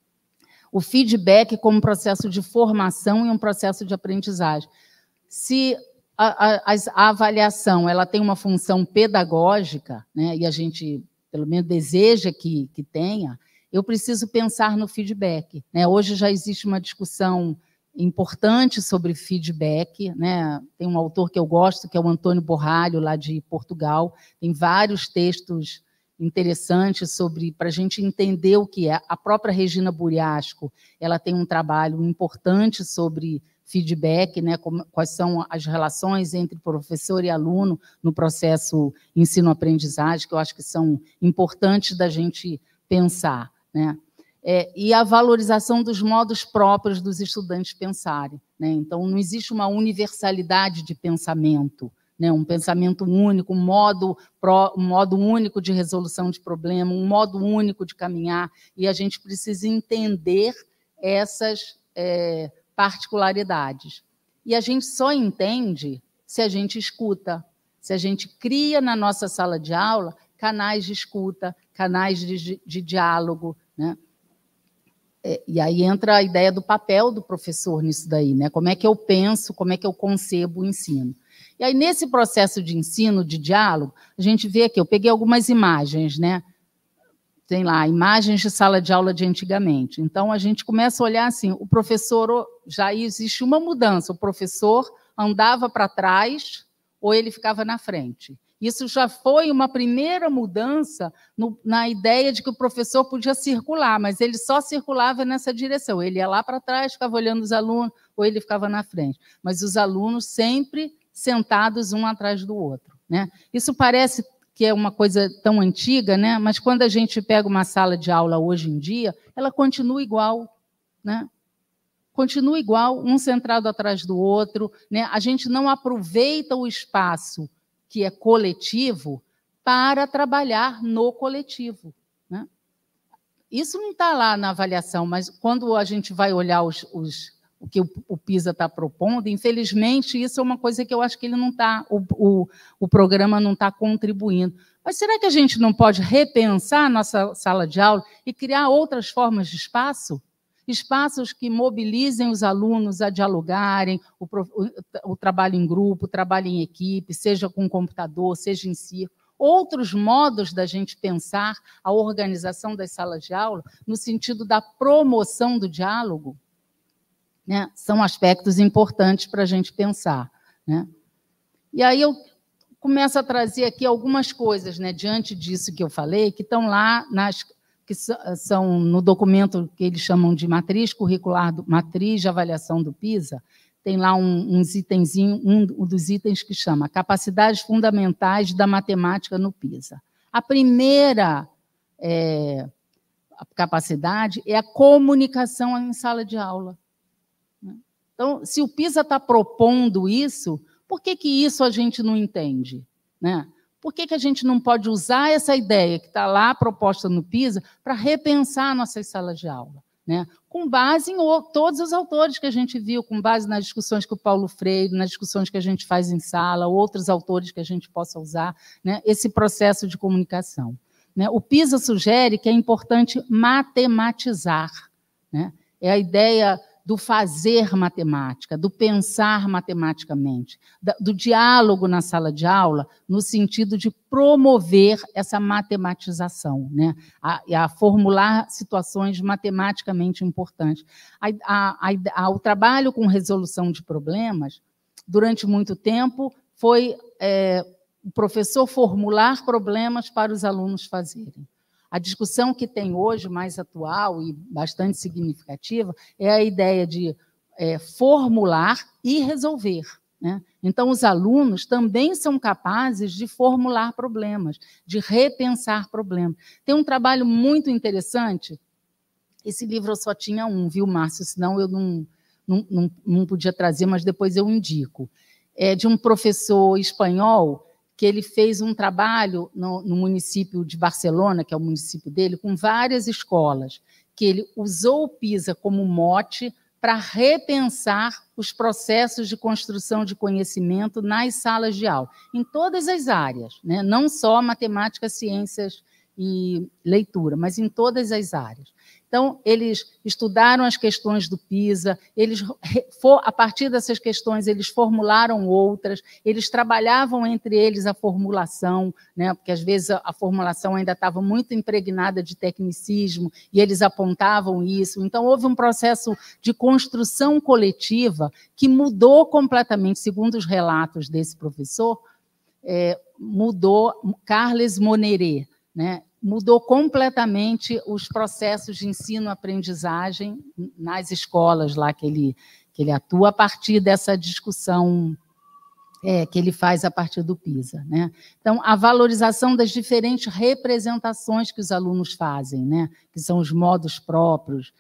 Speaker 2: O feedback como processo de formação e um processo de aprendizagem. Se a, a, a avaliação ela tem uma função pedagógica, né, e a gente, pelo menos, deseja que, que tenha, eu preciso pensar no feedback, né? Hoje já existe uma discussão importante sobre feedback, né? Tem um autor que eu gosto, que é o Antônio Borralho, lá de Portugal, tem vários textos interessantes sobre, para a gente entender o que é. A própria Regina Buriasco, ela tem um trabalho importante sobre feedback, né? Como, quais são as relações entre professor e aluno no processo ensino-aprendizagem, que eu acho que são importantes da gente pensar, né? É, e a valorização dos modos próprios dos estudantes pensarem, né? Então, não existe uma universalidade de pensamento, né? Um pensamento único, um modo, pró, um modo único de resolução de problema, um modo único de caminhar, e a gente precisa entender essas é, particularidades. E a gente só entende se a gente escuta, se a gente cria na nossa sala de aula canais de escuta, canais de, de diálogo, né? É, e aí entra a ideia do papel do professor nisso daí, né? Como é que eu penso, como é que eu concebo o ensino. E aí, nesse processo de ensino, de diálogo, a gente vê aqui, eu peguei algumas imagens, né? Tem lá, imagens de sala de aula de antigamente. Então, a gente começa a olhar assim, o professor, já existe uma mudança, o professor andava para trás ou ele ficava na frente. Isso já foi uma primeira mudança no, na ideia de que o professor podia circular, mas ele só circulava nessa direção. Ele ia lá para trás, ficava olhando os alunos, ou ele ficava na frente. Mas os alunos sempre sentados um atrás do outro, né? Isso parece que é uma coisa tão antiga, né? Mas quando a gente pega uma sala de aula hoje em dia, ela continua igual, né? Continua igual, um centrado atrás do outro, né? A gente não aproveita o espaço que é coletivo, para trabalhar no coletivo, né? Isso não está lá na avaliação, mas quando a gente vai olhar os, os, o que o, o PISA está propondo, infelizmente, isso é uma coisa que eu acho que ele não está, o, o, o programa não está contribuindo. Mas será que a gente não pode repensar a nossa sala de aula e criar outras formas de espaço? Espaços que mobilizem os alunos a dialogarem, o, o, o trabalho em grupo, o trabalho em equipe, seja com computador, seja em si. Outros modos da gente pensar a organização das salas de aula no sentido da promoção do diálogo, né? São aspectos importantes para a gente pensar, né? E aí eu começo a trazer aqui algumas coisas, né, diante disso que eu falei, que estão lá nas... que são no documento que eles chamam de matriz curricular, matriz de avaliação do PISA, tem lá um, uns itenzinho, um dos itens que chama capacidades fundamentais da matemática no PISA. A primeira é, a capacidade é a comunicação em sala de aula. Então, se o PISA está propondo isso, por que, que isso a gente não entende, né? Por que, que a gente não pode usar essa ideia que está lá proposta no PISA para repensar nossas salas de aula, né? Com base em todos os autores que a gente viu, com base nas discussões que o Paulo Freire, nas discussões que a gente faz em sala, outros autores que a gente possa usar, né? Esse processo de comunicação, né? O PISA sugere que é importante matematizar, né? É a ideia do fazer matemática, do pensar matematicamente, do diálogo na sala de aula, no sentido de promover essa matematização, né? a, a formular situações matematicamente importantes. A, a, a, o trabalho com resolução de problemas, durante muito tempo, foi é, o professor formular problemas para os alunos fazerem. A discussão que tem hoje, mais atual e bastante significativa, é a ideia de é, formular e resolver, né? Então, os alunos também são capazes de formular problemas, de repensar problemas. Tem um trabalho muito interessante, esse livro eu só tinha um, viu, Márcio? Senão eu não, não, não, não podia trazer, mas depois eu indico. É de um professor espanhol, que ele fez um trabalho no, no município de Barcelona, que é o município dele, com várias escolas, que ele usou o PISA como mote para repensar os processos de construção de conhecimento nas salas de aula, em todas as áreas, né? Não só matemática, ciências e leitura, mas em todas as áreas. Então, eles estudaram as questões do PISA, eles, a partir dessas questões, eles formularam outras, eles trabalhavam entre eles a formulação, né, porque, às vezes, a, a formulação ainda estava muito impregnada de tecnicismo, e eles apontavam isso. Então, houve um processo de construção coletiva que mudou completamente, segundo os relatos desse professor, é, mudou Carles Monneré, né? Mudou completamente os processos de ensino-aprendizagem nas escolas lá que ele, que ele atua, a partir dessa discussão é, que ele faz a partir do PISA, né? Então, a valorização das diferentes representações que os alunos fazem, né? Que são os modos próprios.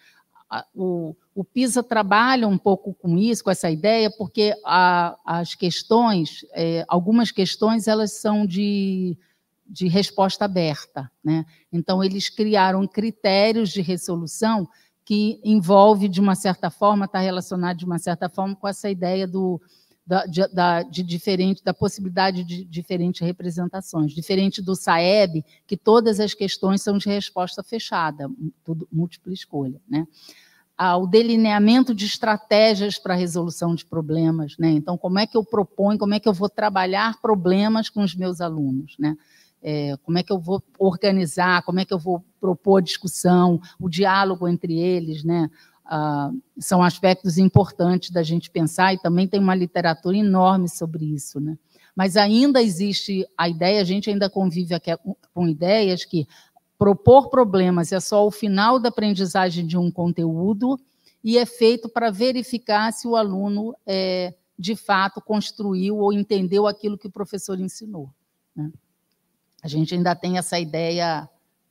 Speaker 2: O, o PISA trabalha um pouco com isso, com essa ideia, porque a, as questões, é, algumas questões, elas são de... de resposta aberta, né? Então, eles criaram critérios de resolução que envolve, de uma certa forma, está relacionado, de uma certa forma, com essa ideia do, da, de, da, de diferente, da possibilidade de diferentes representações. Diferente do SAEB, que todas as questões são de resposta fechada, tudo, múltipla escolha, né? O delineamento de estratégias para a resolução de problemas, né? Então, como é que eu proponho, como é que eu vou trabalhar problemas com os meus alunos, né? É, como é que eu vou organizar, como é que eu vou propor a discussão, o diálogo entre eles, né? Ah, são aspectos importantes da gente pensar, e também tem uma literatura enorme sobre isso, né? Mas ainda existe a ideia, a gente ainda convive aqui com ideias que propor problemas é só o final da aprendizagem de um conteúdo e é feito para verificar se o aluno, é, de fato, construiu ou entendeu aquilo que o professor ensinou, né? A gente ainda tem essa ideia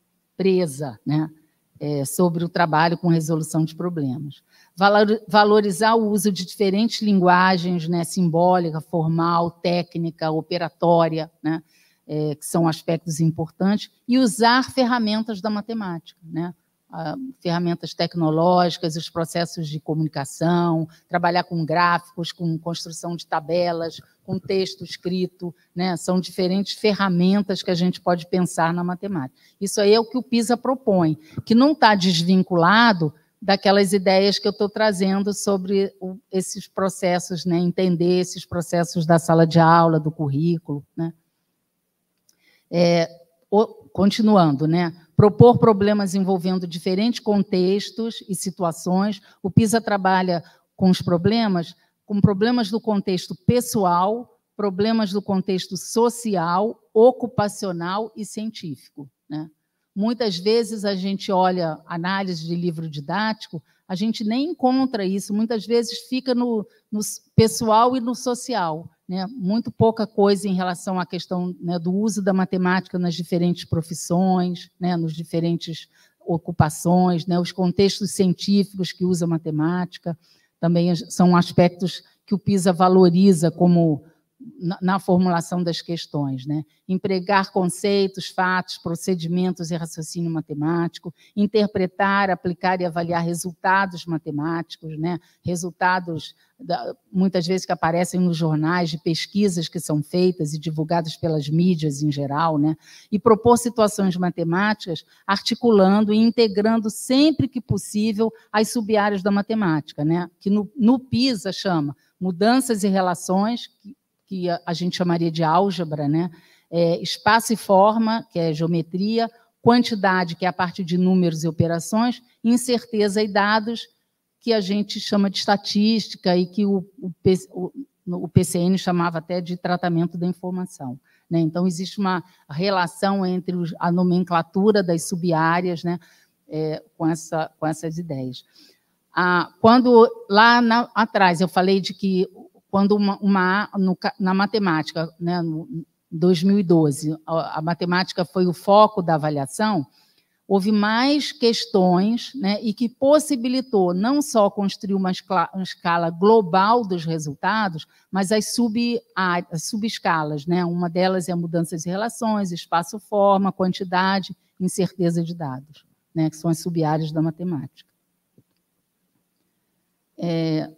Speaker 2: presa, né, é, sobre o trabalho com resolução de problemas. Valor, valorizar o uso de diferentes linguagens, né, simbólica, formal, técnica, operatória, né, é, que são aspectos importantes, e usar ferramentas da matemática, né, a, ferramentas tecnológicas, os processos de comunicação, trabalhar com gráficos, com construção de tabelas, com texto escrito, né? São diferentes ferramentas que a gente pode pensar na matemática. Isso aí é o que o PISA propõe, que não está desvinculado daquelas ideias que eu estou trazendo sobre o, esses processos, né? Entender esses processos da sala de aula, do currículo, né? É, o, continuando, né? Propor problemas envolvendo diferentes contextos e situações. O PISA trabalha com os problemas, com problemas do contexto pessoal, problemas do contexto social, ocupacional e científico, né? Muitas vezes a gente olha análise de livro didático, a gente nem encontra isso, muitas vezes fica no, no pessoal e no social, né? Muito pouca coisa em relação à questão, né, do uso da matemática nas diferentes profissões, né, nos diferentes ocupações, né, os contextos científicos que usam matemática, também são aspectos que o PISA valoriza como, na, na formulação das questões, né? Empregar conceitos, fatos, procedimentos e raciocínio matemático, interpretar, aplicar e avaliar resultados matemáticos, né? Resultados, da, muitas vezes, que aparecem nos jornais, de pesquisas que são feitas e divulgadas pelas mídias em geral, né? E propor situações matemáticas, articulando e integrando sempre que possível as sub-áreas da matemática, né? Que no, no PISA chama mudanças e relações, que, que a, a gente chamaria de álgebra, né? É, espaço e forma, que é geometria, quantidade, que é a parte de números e operações, incerteza e dados, que a gente chama de estatística e que o, o, o, o P C N chamava até de tratamento da informação, né? Então, existe uma relação entre os, a nomenclatura das sub-áreas, né? É, com, essa, com essas ideias. Ah, quando, lá na, atrás, eu falei de que, quando uma, uma no, na matemática, né, no dois mil e doze, a, a matemática foi o foco da avaliação, houve mais questões, né, e que possibilitou não só construir uma, escala, uma escala global dos resultados, mas as, sub, as subescalas, né? Uma delas é mudanças e relações, espaço-forma, quantidade, incerteza de dados, né, que são as sub-áreas da matemática. É,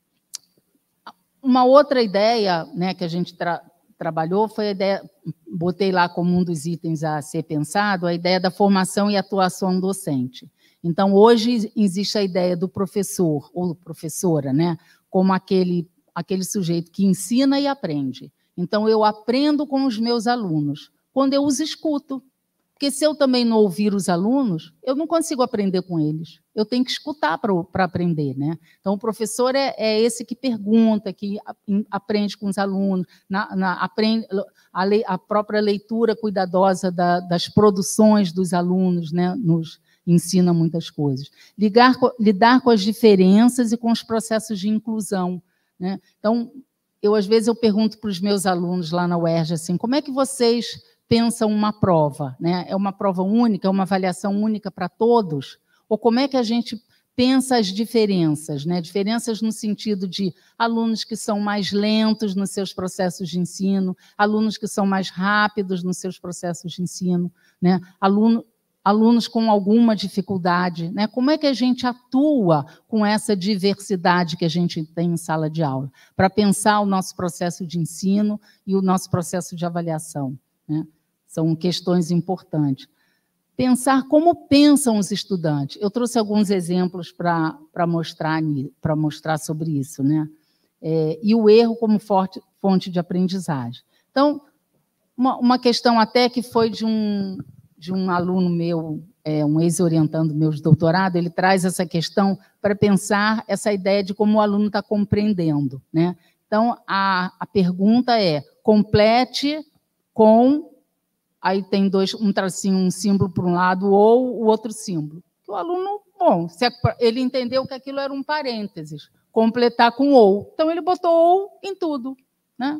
Speaker 2: uma outra ideia, né, que a gente tra trabalhou foi a ideia, botei lá como um dos itens a ser pensado, a ideia da formação e atuação docente. Então, hoje existe a ideia do professor ou professora, né, como aquele, aquele sujeito que ensina e aprende. Então, eu aprendo com os meus alunos, quando eu os escuto. Porque se eu também não ouvir os alunos, eu não consigo aprender com eles. Eu tenho que escutar para aprender, né? Então, o professor é, é esse que pergunta, que aprende com os alunos, na, na, aprende, a, lei, a própria leitura cuidadosa da, das produções dos alunos, né, nos ensina muitas coisas. Ligar, lidar com as diferenças e com os processos de inclusão, né? Então, eu, às vezes, eu pergunto para os meus alunos lá na U E R J, assim, como é que vocês pensam uma prova, né? É uma prova única, é uma avaliação única para todos? Ou como é que a gente pensa as diferenças, né? Diferenças no sentido de alunos que são mais lentos nos seus processos de ensino, alunos que são mais rápidos nos seus processos de ensino, né? Aluno, alunos com alguma dificuldade, né? Como é que a gente atua com essa diversidade que a gente tem em sala de aula, para pensar o nosso processo de ensino e o nosso processo de avaliação, né? São questões importantes. Pensar como pensam os estudantes. Eu trouxe alguns exemplos para mostrar, para mostrar sobre isso, né? É, e o erro como forte, fonte de aprendizagem. Então, uma, uma questão até que foi de um, de um aluno meu, é, um ex-orientando meu de doutorado, ele traz essa questão para pensar essa ideia de como o aluno está compreendendo, né? Então, a, a pergunta é, complete com... Aí tem dois, um tracinho, um símbolo para um lado, ou o outro símbolo. O aluno, bom, ele entendeu que aquilo era um parênteses, completar com ou. Então, ele botou ou em tudo, né?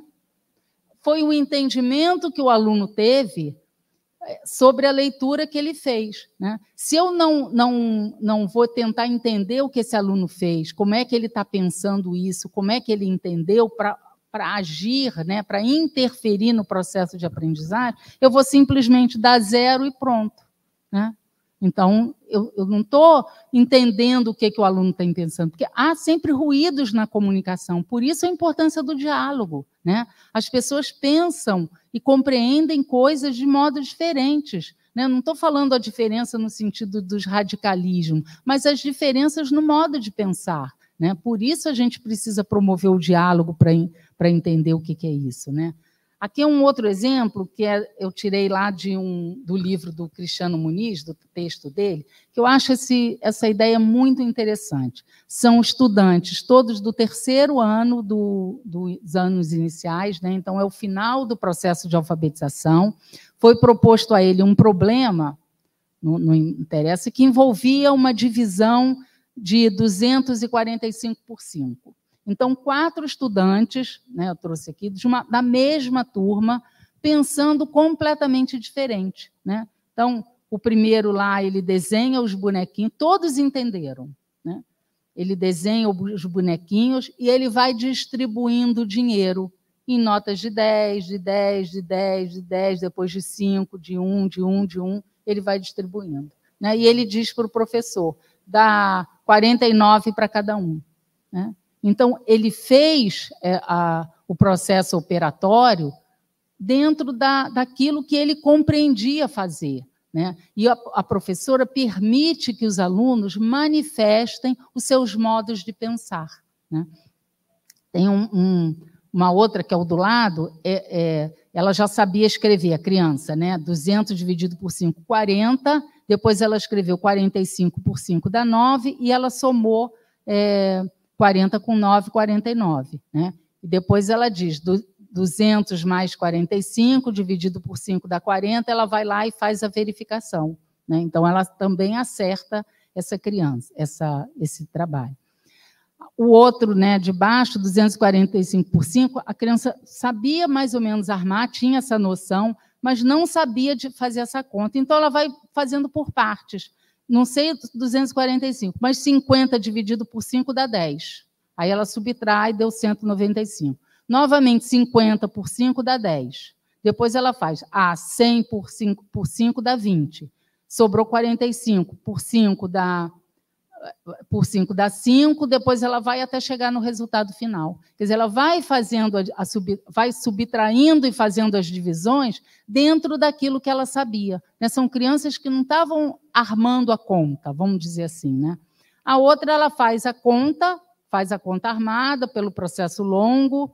Speaker 2: Foi o entendimento que o aluno teve sobre a leitura que ele fez, né? Se eu não, não, não vou tentar entender o que esse aluno fez, como é que ele está pensando isso, como é que ele entendeu para... para agir, né, para interferir no processo de aprendizagem, eu vou simplesmente dar zero e pronto, né? Então, eu, eu não estou entendendo o que, que o aluno está pensando, porque há sempre ruídos na comunicação, por isso a importância do diálogo, né? As pessoas pensam e compreendem coisas de modos diferentes, né? Não estou falando a diferença no sentido dos radicalismos, mas as diferenças no modo de pensar, né? Por isso a gente precisa promover o diálogo para para entender o que, que é isso, né? Aqui é um outro exemplo que é, eu tirei lá de um, do livro do Cristiano Muniz, do texto dele, que eu acho esse, essa ideia muito interessante. São estudantes todos do terceiro ano do, dos anos iniciais, né? Então é o final do processo de alfabetização. Foi proposto a ele um problema, não, não interessa, que envolvia uma divisão de duzentos e quarenta e cinco por cinco. Então, quatro estudantes, né, eu trouxe aqui, de uma, da mesma turma, pensando completamente diferente, né? Então, o primeiro lá, ele desenha os bonequinhos, todos entenderam, né? Ele desenha os bonequinhos e ele vai distribuindo dinheiro em notas de dez, de dez, de dez, de dez, depois de cinco, de um, de um, de um, ele vai distribuindo, né? E ele diz para o professor, dá quarenta e nove para cada um, né? Então, ele fez é, a, o processo operatório dentro da, daquilo que ele compreendia fazer, né? E a, a professora permite que os alunos manifestem os seus modos de pensar, né? Tem um, um, uma outra que é o do lado, é, é, ela já sabia escrever, a criança, né? duzentos dividido por cinco, quarenta, depois ela escreveu quarenta e cinco por cinco dá nove, e ela somou é, quarenta com nove, quarenta e nove, né? E depois ela diz, duzentos mais quarenta e cinco, dividido por cinco dá quarenta, ela vai lá e faz a verificação, né? Então, ela também acerta essa criança, essa, esse trabalho. O outro, né, de baixo, duzentos e quarenta e cinco por cinco, a criança sabia mais ou menos armar, tinha essa noção, mas não sabia de fazer essa conta. Então, ela vai fazendo por partes. Não sei duzentos e quarenta e cinco, mas cinquenta dividido por cinco dá dez. Aí ela subtrai, deu cento e noventa e cinco. Novamente, cinquenta por cinco dá dez. Depois ela faz, ah, cem por cinco, por cinco dá vinte. Sobrou quarenta e cinco, por cinco dá, por cinco dá cinco, depois ela vai até chegar no resultado final. Quer dizer, ela vai fazendo, a, a sub, vai subtraindo e fazendo as divisões dentro daquilo que ela sabia, né? São crianças que não estavam armando a conta, vamos dizer assim, né? A outra, ela faz a conta, faz a conta armada pelo processo longo,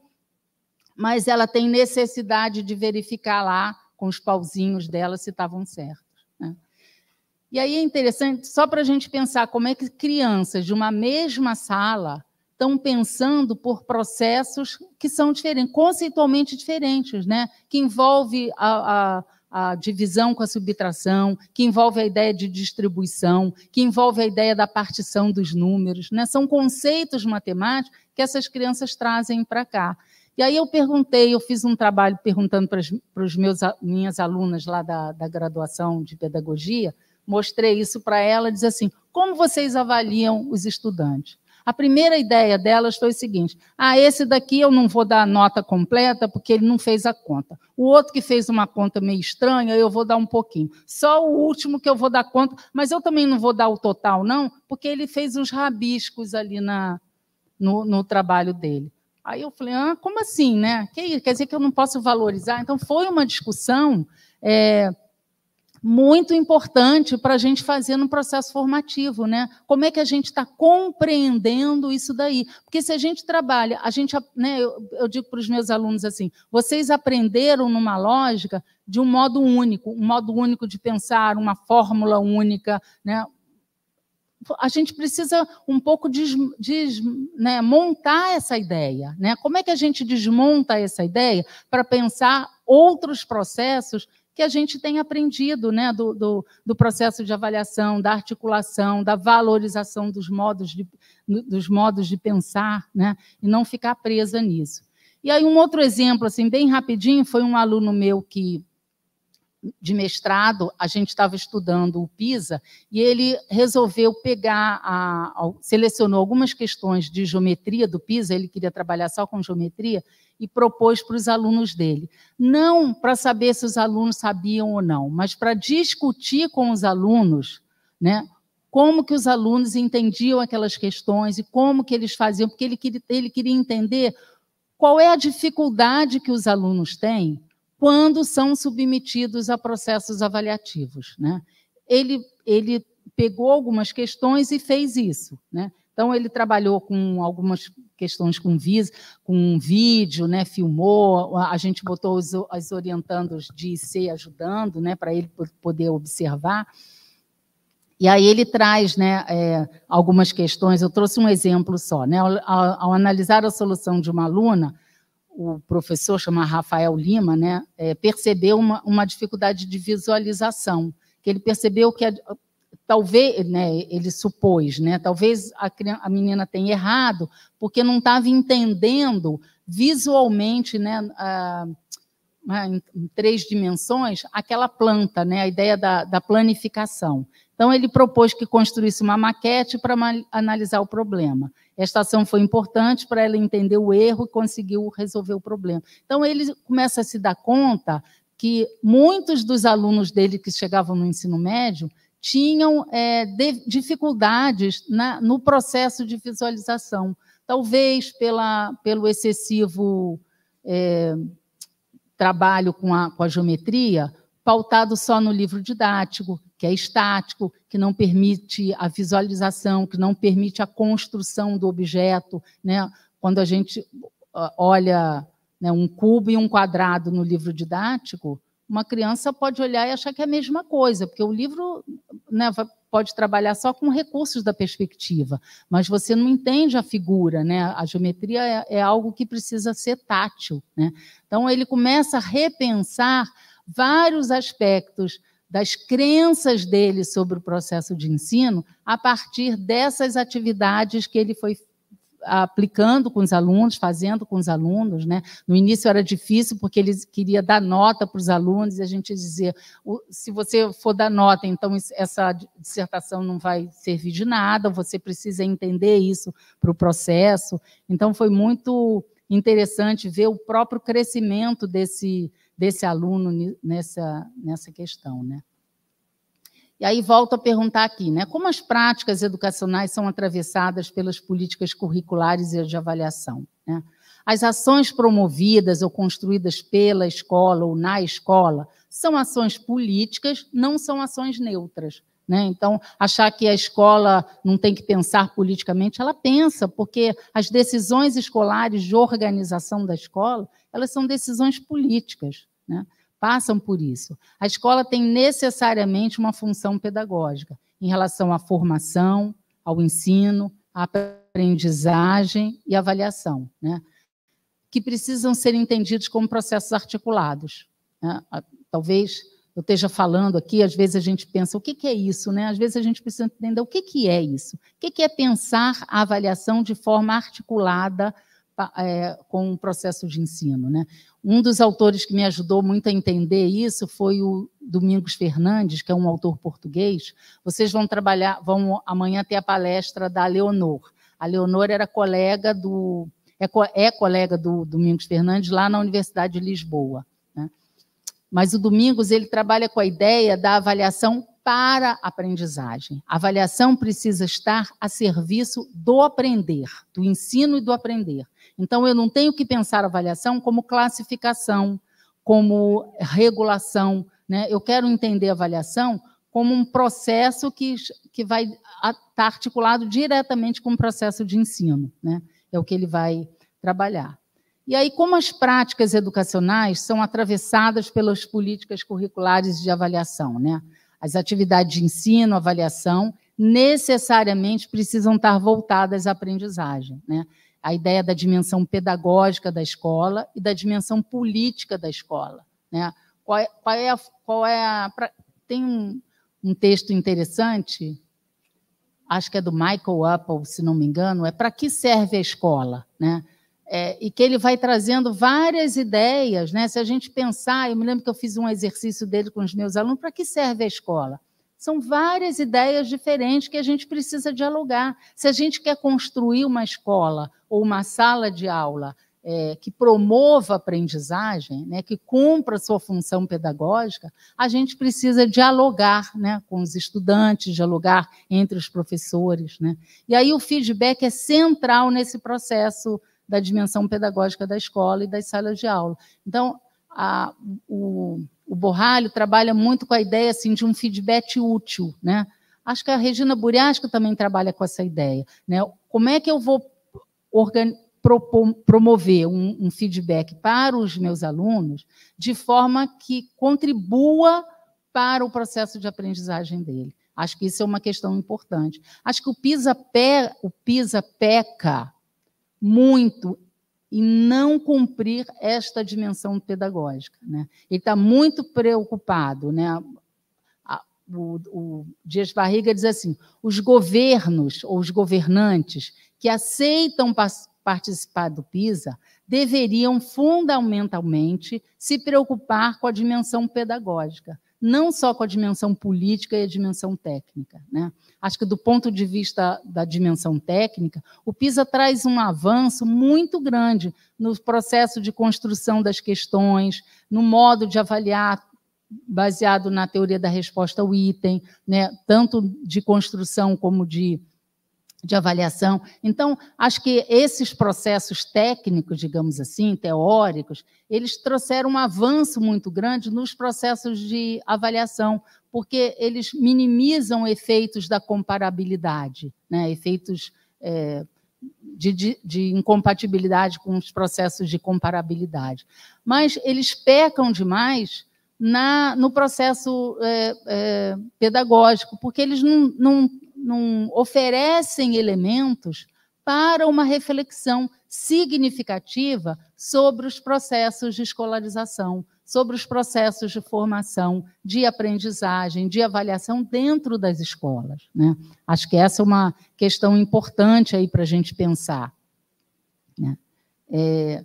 Speaker 2: mas ela tem necessidade de verificar lá com os pauzinhos dela se estavam certos, né? E aí é interessante, só para a gente pensar como é que crianças de uma mesma sala estão pensando por processos que são diferentes, conceitualmente diferentes, né? Que envolve a, a, a divisão com a subtração, que envolve a ideia de distribuição, que envolve a ideia da partição dos números, né? São conceitos matemáticos que essas crianças trazem para cá. E aí eu perguntei, eu fiz um trabalho perguntando para as minhas alunas lá da, da graduação de pedagogia, mostrei isso para ela, diz assim, como vocês avaliam os estudantes? A primeira ideia delas foi o seguinte, ah, esse daqui eu não vou dar a nota completa porque ele não fez a conta. O outro que fez uma conta meio estranha, eu vou dar um pouquinho. Só o último que eu vou dar conta, mas eu também não vou dar o total, não, porque ele fez uns rabiscos ali na, no, no trabalho dele. Aí eu falei, ah, como assim, né? Que, quer dizer que eu não posso valorizar? Então, foi uma discussão é, muito importante para a gente fazer no processo formativo, né? Como é que a gente está compreendendo isso daí? Porque se a gente trabalha, a gente, né, eu, eu digo para os meus alunos assim, vocês aprenderam numa lógica de um modo único, um modo único de pensar, uma fórmula única, né? A gente precisa um pouco des, des, né, montar essa ideia, né? Como é que a gente desmonta essa ideia para pensar outros processos que a gente tem aprendido, né? do, do, do processo de avaliação, da articulação, da valorização dos modos de, dos modos de pensar, né? E não ficar presa nisso. E aí um outro exemplo, assim, bem rapidinho, foi um aluno meu que de mestrado, a gente estava estudando o PISA, e ele resolveu pegar, a, a, selecionou algumas questões de geometria do PISA, ele queria trabalhar só com geometria, e propôs para os alunos dele. Não para saber se os alunos sabiam ou não, mas para discutir com os alunos, né, como que os alunos entendiam aquelas questões e como que eles faziam, porque ele queria, ele queria entender qual é a dificuldade que os alunos têm quando são submetidos a processos avaliativos, né? Ele, ele pegou algumas questões e fez isso, né? Então, ele trabalhou com algumas questões com, vis, com vídeo, né? Filmou, a gente botou os, os orientandos de I C ajudando, né? Para ele poder observar. E aí ele traz, né, é, algumas questões, eu trouxe um exemplo só, né? Ao, ao analisar a solução de uma aluna, o professor, chama Rafael Lima, né, é, percebeu uma, uma dificuldade de visualização, que ele percebeu que, a, talvez, né, ele supôs, né, talvez a, a menina tenha errado, porque não estava entendendo visualmente, né, a, em, em três dimensões, aquela planta, né, a ideia da, da planificação. Então, ele propôs que construísse uma maquete para analisar o problema. Esta ação foi importante para ela entender o erro e conseguiu resolver o problema. Então, ele começa a se dar conta que muitos dos alunos dele que chegavam no ensino médio tinham é, de, dificuldades na, no processo de visualização, talvez pela, pelo excessivo é, trabalho com a, com a geometria, pautado só no livro didático, que é estático, que não permite a visualização, que não permite a construção do objeto, né? Quando a gente olha, né, um cubo e um quadrado no livro didático, uma criança pode olhar e achar que é a mesma coisa, porque o livro, né, pode trabalhar só com recursos da perspectiva, mas você não entende a figura, né? A geometria é, é algo que precisa ser tátil, né? Então, ele começa a repensar vários aspectos das crenças dele sobre o processo de ensino a partir dessas atividades que ele foi aplicando com os alunos, fazendo com os alunos, né? No início era difícil, porque ele queria dar nota para os alunos, e a gente dizia, se você for dar nota, então essa dissertação não vai servir de nada, você precisa entender isso para o processo. Então, foi muito interessante ver o próprio crescimento desse, desse aluno nessa, nessa questão, né? E aí volto a perguntar aqui, né? Como as práticas educacionais são atravessadas pelas políticas curriculares e de avaliação, né? As ações promovidas ou construídas pela escola ou na escola são ações políticas, não são ações neutras, né? Então, achar que a escola não tem que pensar politicamente, ela pensa, porque as decisões escolares de organização da escola, elas são decisões políticas, né? Passam por isso. A escola tem necessariamente uma função pedagógica em relação à formação, ao ensino, à aprendizagem e avaliação, né? Que precisam ser entendidos como processos articulados, né? Talvez eu esteja falando aqui, às vezes a gente pensa, o que é isso, né? Às vezes a gente precisa entender o que é isso. O que é pensar a avaliação de forma articulada é, com o processo de ensino, né? Um dos autores que me ajudou muito a entender isso foi o Domingos Fernandes, que é um autor português. Vocês vão trabalhar, vão amanhã ter a palestra da Leonor. A Leonor era colega do, é, é colega do Domingos Fernandes lá na Universidade de Lisboa, né? Mas o Domingos, ele trabalha com a ideia da avaliação para a aprendizagem. A avaliação precisa estar a serviço do aprender, do ensino e do aprender. Então, eu não tenho que pensar a avaliação como classificação, como regulação, né? Eu quero entender a avaliação como um processo que, que vai estar articulado diretamente com o processo de ensino, né? É o que ele vai trabalhar. E aí, como as práticas educacionais são atravessadas pelas políticas curriculares de avaliação, né? As atividades de ensino, avaliação, necessariamente precisam estar voltadas à aprendizagem, né? A ideia da dimensão pedagógica da escola e da dimensão política da escola, né? Qual é, qual é a... Qual é a pra, tem um, um texto interessante, acho que é do Michael Apple, se não me engano, é para que serve a escola, né? É, e que ele vai trazendo várias ideias, né? Se a gente pensar, eu me lembro que eu fiz um exercício dele com os meus alunos, para que serve a escola? São várias ideias diferentes que a gente precisa dialogar. Se a gente quer construir uma escola ou uma sala de aula é, que promova a aprendizagem, né, que cumpra a sua função pedagógica, a gente precisa dialogar, né, com os estudantes, dialogar entre os professores, né? E aí o feedback é central nesse processo da dimensão pedagógica da escola e das salas de aula. Então, a, o, o Borralho trabalha muito com a ideia assim, de um feedback útil, né? Acho que a Regina Buriasco também trabalha com essa ideia, né? Como é que eu vou organ, propor, promover um, um feedback para os meus alunos de forma que contribua para o processo de aprendizagem dele? Acho que isso é uma questão importante. Acho que o PISA, pe, o PISA peca muito em não cumprir esta dimensão pedagógica, né? Ele está muito preocupado, né? O, o Dias Barriga diz assim, os governos ou os governantes que aceitam participar do PISA deveriam, fundamentalmente, se preocupar com a dimensão pedagógica, não só com a dimensão política e a dimensão técnica, né? Acho que, do ponto de vista da dimensão técnica, o PISA traz um avanço muito grande no processo de construção das questões, no modo de avaliar, baseado na teoria da resposta ao item, né? Tanto de construção como de de avaliação. Então, acho que esses processos técnicos, digamos assim, teóricos, eles trouxeram um avanço muito grande nos processos de avaliação, porque eles minimizam efeitos da comparabilidade, né? Efeitos é, de, de, de incompatibilidade com os processos de comparabilidade. Mas eles pecam demais na, no processo é, é, pedagógico, porque eles não, não não oferecem elementos para uma reflexão significativa sobre os processos de escolarização, sobre os processos de formação, de aprendizagem, de avaliação dentro das escolas, né? Acho que essa é uma questão importante aí para a gente pensar, né? É,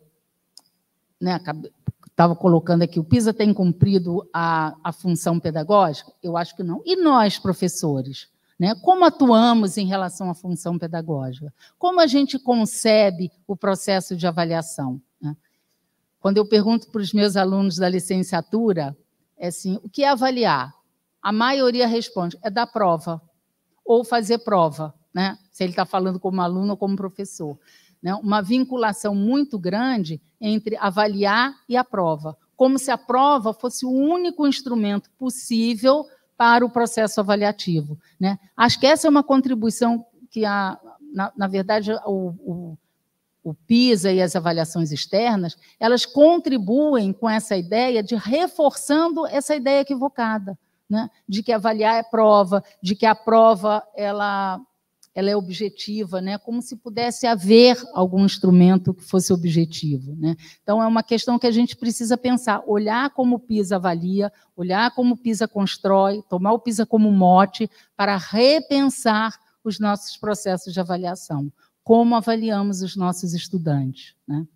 Speaker 2: né, estava colocando aqui, o PISA tem cumprido a, a função pedagógica? Eu acho que não. E nós, professores? Né? Como atuamos em relação à função pedagógica? Como a gente concebe o processo de avaliação? Né? Quando eu pergunto para os meus alunos da licenciatura, é assim, o que é avaliar? A maioria responde, é dar prova, ou fazer prova, né? Se ele está falando como aluno ou como professor. Né? Uma vinculação muito grande entre avaliar e a prova, como se a prova fosse o único instrumento possível para o processo avaliativo, né? Acho que essa é uma contribuição que, a, na, na verdade, o, o, o PISA e as avaliações externas, elas contribuem com essa ideia de reforçando essa ideia equivocada, né? De que avaliar é prova, de que a prova ela, ela é objetiva, né? Como se pudesse haver algum instrumento que fosse objetivo, né? Então, é uma questão que a gente precisa pensar, olhar como o PISA avalia, olhar como o PISA constrói, tomar o PISA como mote para repensar os nossos processos de avaliação, como avaliamos os nossos estudantes, né?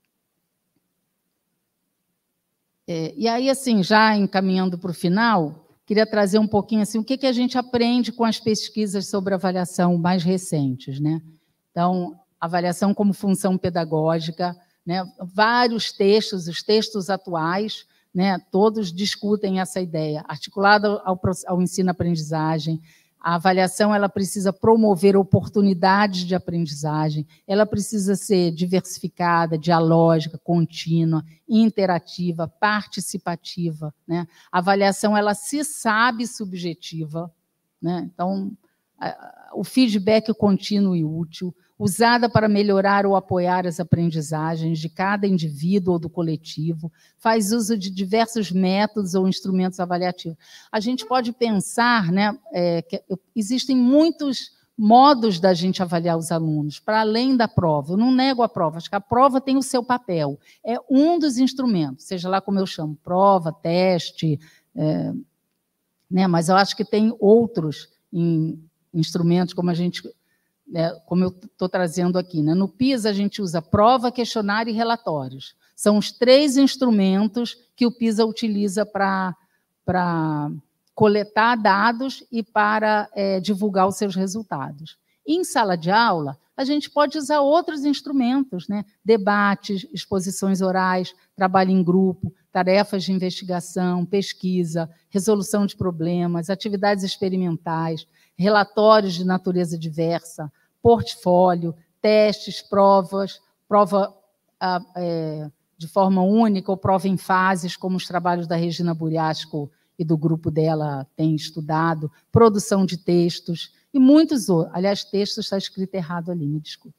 Speaker 2: É, e aí, assim, já encaminhando para o final, queria trazer um pouquinho assim, o que, que a gente aprende com as pesquisas sobre avaliação mais recentes, né? Então, avaliação como função pedagógica, né? Vários textos, os textos atuais, né? Todos discutem essa ideia, articulada ao, ao ensino-aprendizagem. A avaliação ela precisa promover oportunidades de aprendizagem, ela precisa ser diversificada, dialógica, contínua, interativa, participativa, né? A avaliação ela se sabe subjetiva, né? Então, a, o feedback contínuo e útil, usada para melhorar ou apoiar as aprendizagens de cada indivíduo ou do coletivo, faz uso de diversos métodos ou instrumentos avaliativos. A gente pode pensar, né, é, que existem muitos modos da gente avaliar os alunos, para além da prova. Eu não nego a prova, acho que a prova tem o seu papel, é um dos instrumentos, seja lá como eu chamo, prova, teste, é, né, mas eu acho que tem outros em, instrumentos, como a gente... É, como eu estou trazendo aqui, né? No PISA, a gente usa prova, questionário e relatórios. São os três instrumentos que o PISA utiliza para coletar dados e para é, divulgar os seus resultados. Em sala de aula, a gente pode usar outros instrumentos, né? Debates, exposições orais, trabalho em grupo, tarefas de investigação, pesquisa, resolução de problemas, atividades experimentais, relatórios de natureza diversa, portfólio, testes, provas, prova é, de forma única ou prova em fases, como os trabalhos da Regina Buriasco e do grupo dela têm estudado, produção de textos e muitos outros. Aliás, texto está escrito errado ali, me desculpe.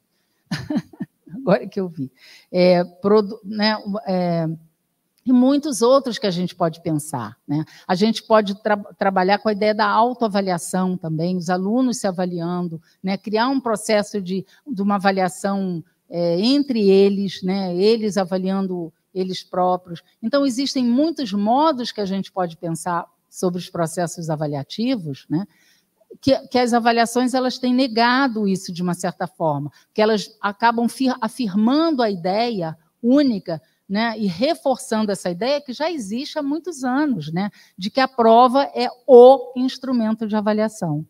Speaker 2: Agora que eu vi. É, produ, né, é, e muitos outros que a gente pode pensar, né? A gente pode tra trabalhar com a ideia da autoavaliação também, os alunos se avaliando, né? Criar um processo de, de uma avaliação é, entre eles, né? Eles avaliando eles próprios. Então, existem muitos modos que a gente pode pensar sobre os processos avaliativos, né? que, que as avaliações elas têm negado isso de uma certa forma, que elas acabam afirmando a ideia única, né, e reforçando essa ideia que já existe há muitos anos, né, de que a prova é o instrumento de avaliação.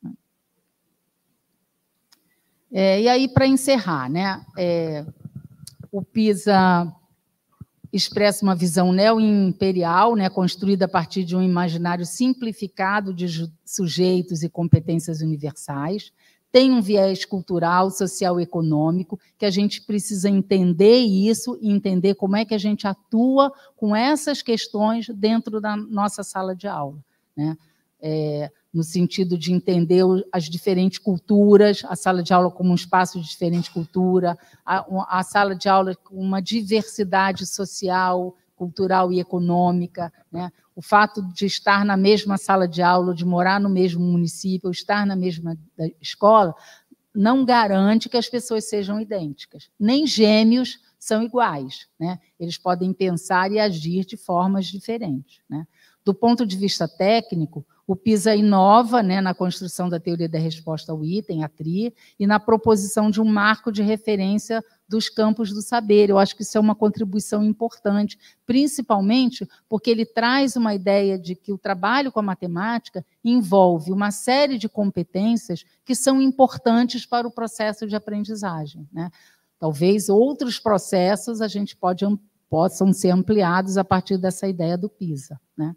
Speaker 2: É, e aí, para encerrar, né, é, o PISA expressa uma visão neo-imperial, né, construída a partir de um imaginário simplificado de sujeitos e competências universais, tem um viés cultural, social e econômico, que a gente precisa entender isso e entender como é que a gente atua com essas questões dentro da nossa sala de aula, né? É, no sentido de entender as diferentes culturas, a sala de aula como um espaço de diferente cultura, a, a sala de aula com uma diversidade social, cultural e econômica, né? O fato de estar na mesma sala de aula, de morar no mesmo município, ou estar na mesma escola, não garante que as pessoas sejam idênticas. Nem gêmeos são iguais, né? Eles podem pensar e agir de formas diferentes, né? Do ponto de vista técnico, o PISA inova, né, na construção da teoria da resposta ao item, a T R I, e na proposição de um marco de referência dos campos do saber. Eu acho que isso é uma contribuição importante, principalmente porque ele traz uma ideia de que o trabalho com a matemática envolve uma série de competências que são importantes para o processo de aprendizagem, né? Talvez outros processos a gente pode, possam ser ampliados a partir dessa ideia do PISA, né?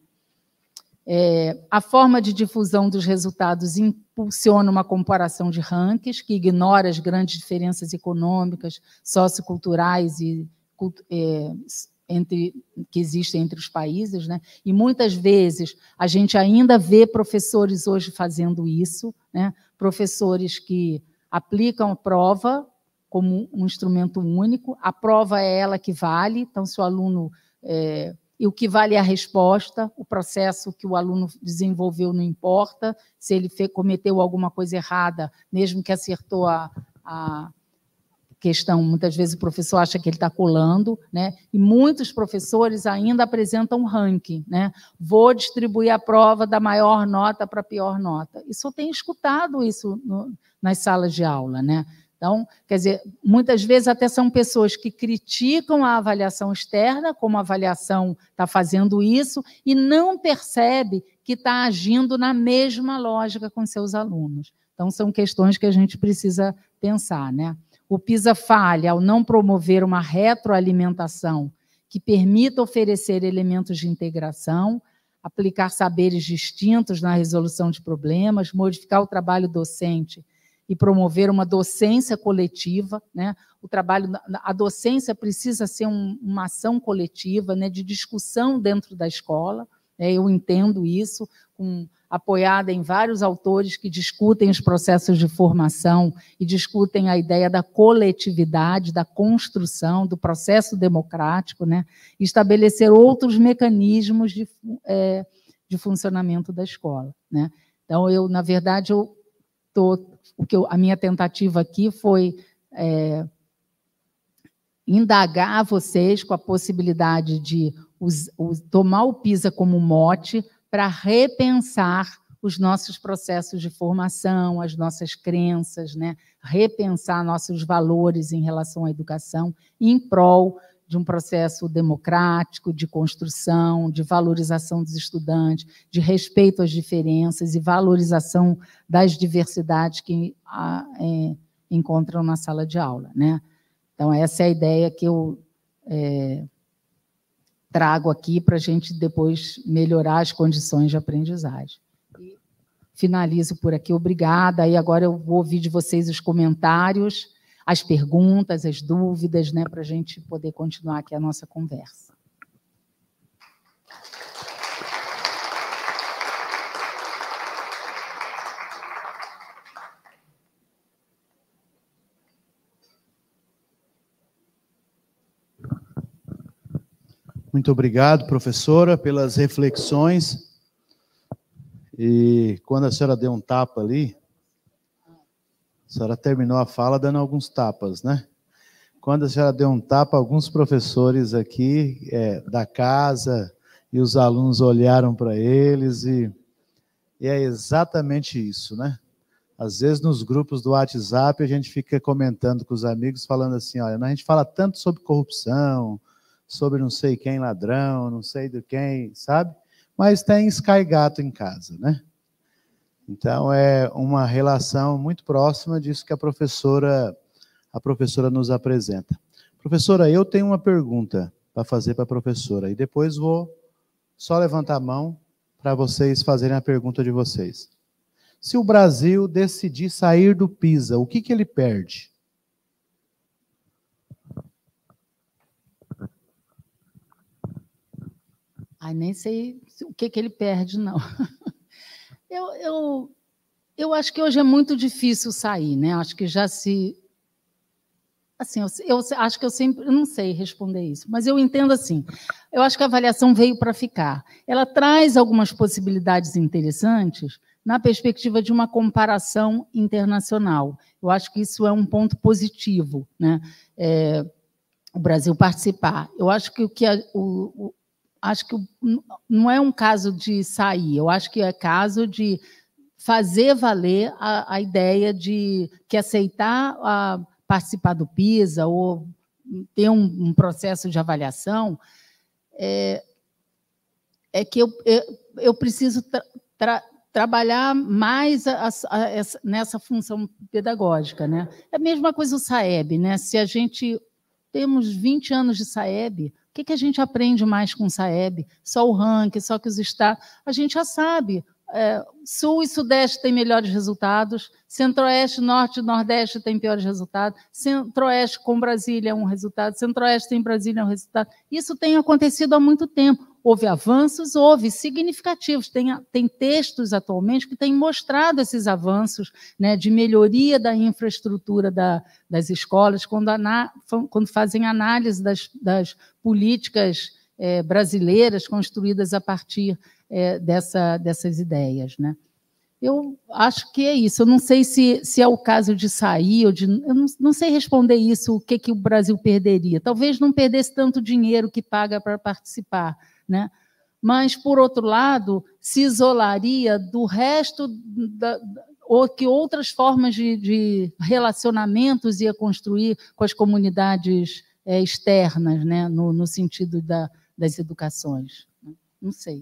Speaker 2: É, a forma de difusão dos resultados impulsiona uma comparação de rankings que ignora as grandes diferenças econômicas, socioculturais e é, entre, que existem entre os países, né? E muitas vezes a gente ainda vê professores hoje fazendo isso, né? Professores que aplicam a prova como um instrumento único, a prova é ela que vale, então se o aluno... É, e o que vale é a resposta, o processo que o aluno desenvolveu não importa, se ele cometeu alguma coisa errada, mesmo que acertou a, a questão, muitas vezes o professor acha que ele está colando, né? E muitos professores ainda apresentam ranking, né? Vou distribuir a prova da maior nota para a pior nota. Isso eu tenho escutado isso no, nas salas de aula, né? Então, quer dizer, muitas vezes até são pessoas que criticam a avaliação externa, como a avaliação está fazendo isso, e não percebe que está agindo na mesma lógica com seus alunos. Então, são questões que a gente precisa pensar, né? O PISA falha ao não promover uma retroalimentação que permita oferecer elementos de integração, aplicar saberes distintos na resolução de problemas, modificar o trabalho docente e promover uma docência coletiva, né? O trabalho, a docência precisa ser um, uma ação coletiva, né, de discussão dentro da escola, né? Eu entendo isso, com, apoiada em vários autores que discutem os processos de formação e discutem a ideia da coletividade, da construção, do processo democrático, né? E estabelecer outros mecanismos de, é, de funcionamento da escola, né? Então, eu, na verdade, eu estou... O que eu, a minha tentativa aqui foi é, indagar vocês com a possibilidade de us, us, tomar o PISA como mote para repensar os nossos processos de formação, as nossas crenças, né? Repensar nossos valores em relação à educação em prol de um processo democrático, de construção, de valorização dos estudantes, de respeito às diferenças e valorização das diversidades que a, é, encontram na sala de aula, né? Então, essa é a ideia que eu é, trago aqui para a gente depois melhorar as condições de aprendizagem. E finalizo por aqui. Obrigada. E agora eu vou ouvir de vocês os comentários, as perguntas, as dúvidas, né, para a gente poder continuar aqui a nossa conversa.
Speaker 1: Muito obrigado, professora, pelas reflexões. E quando a senhora deu um tapa ali, a senhora terminou a fala dando alguns tapas, né? Quando a senhora deu um tapa, alguns professores aqui é, da casa e os alunos olharam para eles e E é exatamente isso, né? Às vezes, nos grupos do WhatsApp, a gente fica comentando com os amigos, falando assim, olha, a gente fala tanto sobre corrupção, sobre não sei quem ladrão, não sei do quem, sabe? Mas tem Sky Gato em casa, né? Então, é uma relação muito próxima disso que a professora, a professora nos apresenta. Professora, eu tenho uma pergunta para fazer para a professora, e depois vou só levantar a mão para vocês fazerem a pergunta de vocês. Se o Brasil decidir sair do PISA, o que, que ele perde?
Speaker 2: Ai, nem sei o que, que ele perde, não. Eu, eu, eu acho que hoje é muito difícil sair, né? Acho que já se... Assim, eu, eu acho que eu sempre... Eu não sei responder isso, mas eu entendo assim. Eu acho que a avaliação veio para ficar. Ela traz algumas possibilidades interessantes na perspectiva de uma comparação internacional. Eu acho que isso é um ponto positivo, né? É, o Brasil participar. Eu acho que o que... A, o, o, acho que não é um caso de sair, eu acho que é caso de fazer valer a, a ideia de que aceitar a, participar do PISA ou ter um, um processo de avaliação é, é que eu, eu, eu preciso tra, tra, trabalhar mais a, a, a, nessa função pedagógica, né? É a mesma coisa o SAEB, né? Se a gente temos vinte anos de SAEB, o que, que a gente aprende mais com o SAEB? Só o ranking, só que os estados... A gente já sabe, é, Sul e Sudeste têm melhores resultados, Centro-Oeste, Norte e Nordeste têm piores resultados, Centro-Oeste com Brasília é um resultado, Centro-Oeste tem Brasília é um resultado. Isso tem acontecido há muito tempo. Houve avanços, houve significativos. Tem, tem textos atualmente que têm mostrado esses avanços, né, de melhoria da infraestrutura da, das escolas, quando, ana, quando fazem análise das, das políticas é, brasileiras construídas a partir é, dessa, dessas ideias, né? Eu acho que é isso. Eu não sei se, se é o caso de sair, ou de, eu não, não sei responder isso, o que, que o Brasil perderia. Talvez não perdesse tanto dinheiro que paga para participar, né? Mas, por outro lado, se isolaria do resto, da, ou que outras formas de, de relacionamentos ia construir com as comunidades é, externas, né? no, no sentido da, das educações. Não sei.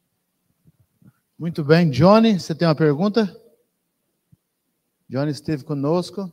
Speaker 1: Muito bem. Johnny, você tem uma pergunta? Johnny esteve conosco.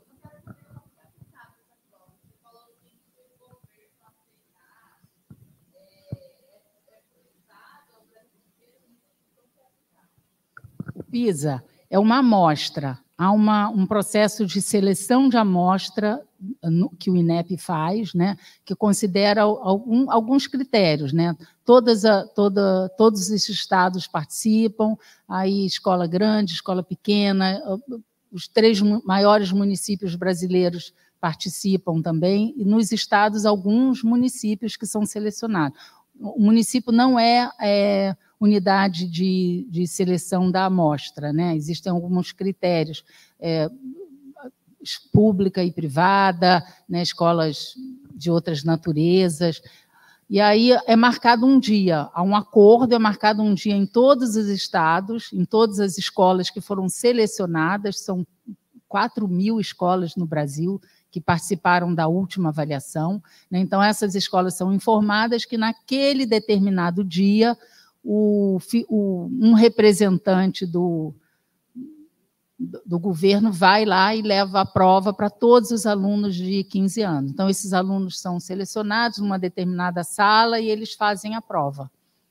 Speaker 2: O PISA é uma amostra, há uma, um processo de seleção de amostra que o INEP faz, né, que considera algum, alguns critérios, né? Todas a, toda, todos esses estados participam, aí escola grande, escola pequena, os três maiores municípios brasileiros participam também, e nos estados alguns municípios que são selecionados. O município não é, é unidade de, de seleção da amostra, né? Existem alguns critérios, é, pública e privada, né? Escolas de outras naturezas, e aí é marcado um dia, há um acordo, é marcado um dia em todos os estados, em todas as escolas que foram selecionadas, são quatro mil escolas no Brasil que participaram da última avaliação, né? Então, essas escolas são informadas que naquele determinado dia o, o, um representante do, do governo vai lá e leva a prova para todos os alunos de quinze anos. Então, esses alunos são selecionados numa determinada sala e eles fazem a prova.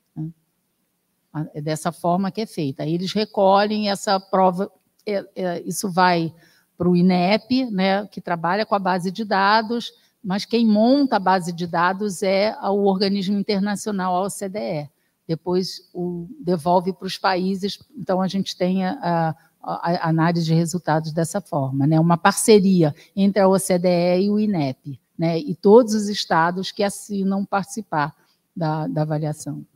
Speaker 2: É dessa forma que é feita. Aí eles recolhem essa prova, é, é, isso vai para o INEP, né, que trabalha com a base de dados, mas quem monta a base de dados é o organismo internacional, a O C D E. Depois o, devolve para os países, então a gente tem a, a, a análise de resultados dessa forma, né, uma parceria entre a O C D E e o INEP, né, e todos os estados que assinam participar da, da avaliação.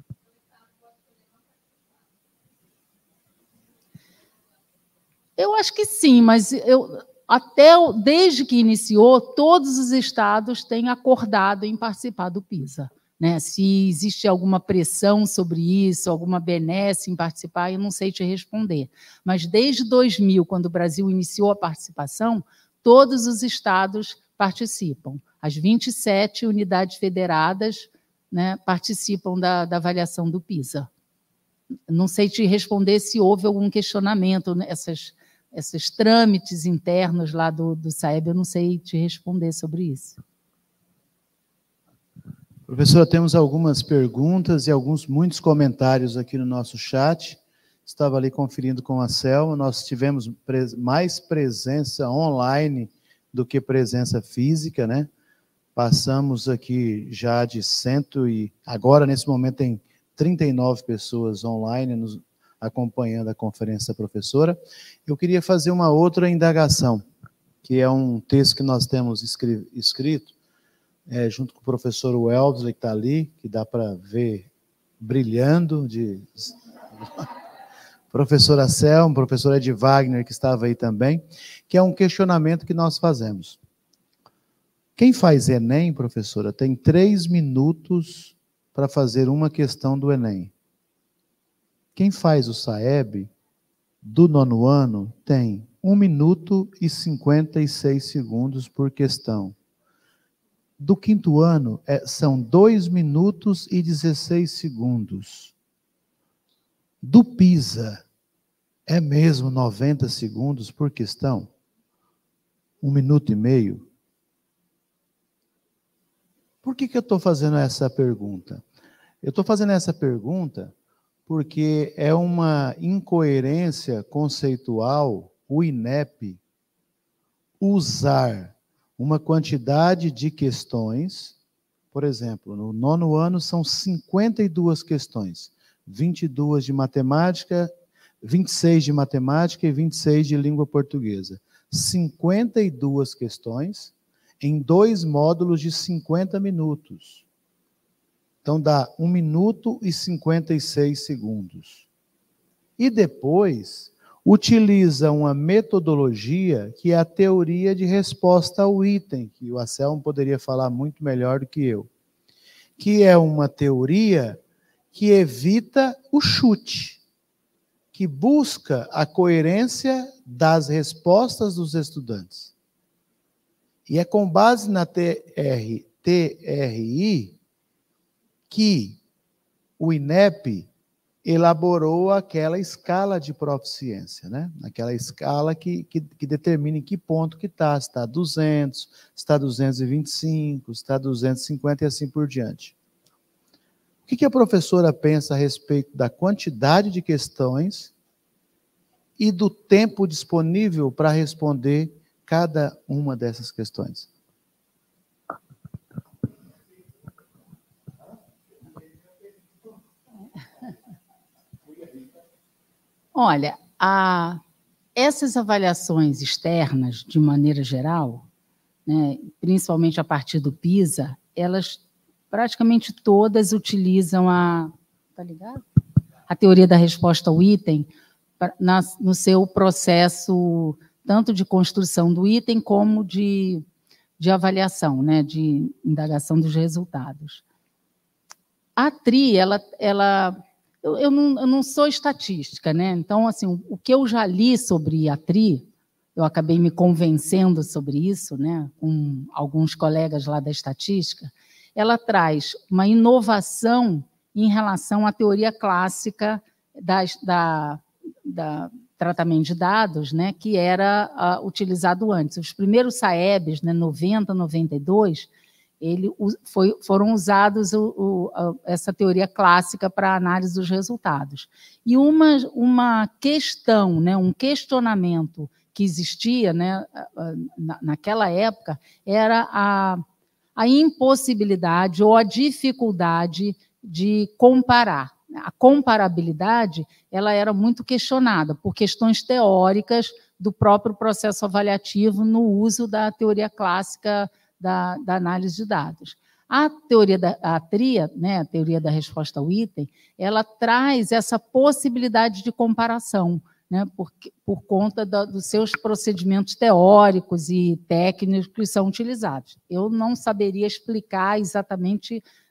Speaker 2: Eu acho que sim, mas eu, até desde que iniciou, todos os estados têm acordado em participar do PISA. né? Se existe alguma pressão sobre isso, alguma benesse em participar, eu não sei te responder. Mas desde dois mil, quando o Brasil iniciou a participação, todos os estados participam. As vinte e sete unidades federadas, né, participam da, da avaliação do PISA. Não sei te responder se houve algum questionamento, né, essas, esses trâmites internos lá do, do SAEB, eu não sei te responder sobre isso.
Speaker 1: Professora, temos algumas perguntas e alguns, muitos comentários aqui no nosso chat. Estava ali conferindo com a Selma, nós tivemos pres- mais presença online do que presença física, né? Passamos aqui já de cento e... Agora, nesse momento, tem trinta e nove pessoas online nos acompanhando a conferência da professora. Eu queria fazer uma outra indagação, que é um texto que nós temos escri- escrito, é, junto com o professor Wellesley, que está ali, que dá para ver brilhando, de... professora Selma, professora Ed Wagner, que estava aí também, que é um questionamento que nós fazemos. Quem faz Enem, professora, tem três minutos para fazer uma questão do Enem. Quem faz o SAEB, do nono ano, tem um minuto e cinquenta e seis segundos por questão. Do quinto ano, é, são dois minutos e dezesseis segundos. Do PISA, é mesmo noventa segundos por questão? Um minuto e meio? Por que que eu estou fazendo essa pergunta? Eu estou fazendo essa pergunta porque é uma incoerência conceitual, o INEP, usar uma quantidade de questões, por exemplo, no nono ano são cinquenta e duas questões, vinte e duas de matemática, vinte e seis de matemática e vinte e seis de língua portuguesa. cinquenta e duas questões em dois módulos de cinquenta minutos. Então, dá um minuto e cinquenta e seis segundos. E depois, utiliza uma metodologia que é a teoria de resposta ao item, que o Anselmo poderia falar muito melhor do que eu, que é uma teoria que evita o chute, que busca a coerência das respostas dos estudantes. E é com base na T R I que o INEP elaborou aquela escala de proficiência, né? Aquela escala que, que, que determina em que ponto que está, se está duzentos, se está duzentos e vinte e cinco, se está duzentos e cinquenta e assim por diante. O que, que a professora pensa a respeito da quantidade de questões e do tempo disponível para responder cada uma dessas questões?
Speaker 2: Olha, a, essas avaliações externas, de maneira geral, né, principalmente a partir do PISA, elas praticamente todas utilizam a, tá ligado? A teoria da resposta ao item na, no seu processo, tanto de construção do item como de, de avaliação, né, de indagação dos resultados. A T R I, ela... ela Eu, eu, não, eu não sou estatística, né? Então, assim, o, o que eu já li sobre a T R I, eu acabei me convencendo sobre isso, né? Com alguns colegas lá da estatística, ela traz uma inovação em relação à teoria clássica das, da, da tratamento de dados, né? Que era uh, utilizado antes. Os primeiros SAEBs, né? noventa, noventa e dois, Ele foi, foram usados o, o, a, essa teoria clássica para a análise dos resultados. E uma, uma questão, né, um questionamento que existia, né, na, naquela época era a, a impossibilidade ou a dificuldade de comparar. A comparabilidade ela era muito questionada por questões teóricas do próprio processo avaliativo no uso da teoria clássica Da, da análise de dados. A teoria da a T R I, né, a teoria da resposta ao item, ela traz essa possibilidade de comparação, né, por, por conta da, dos seus procedimentos teóricos e técnicos que são utilizados. Eu não saberia explicar exatamente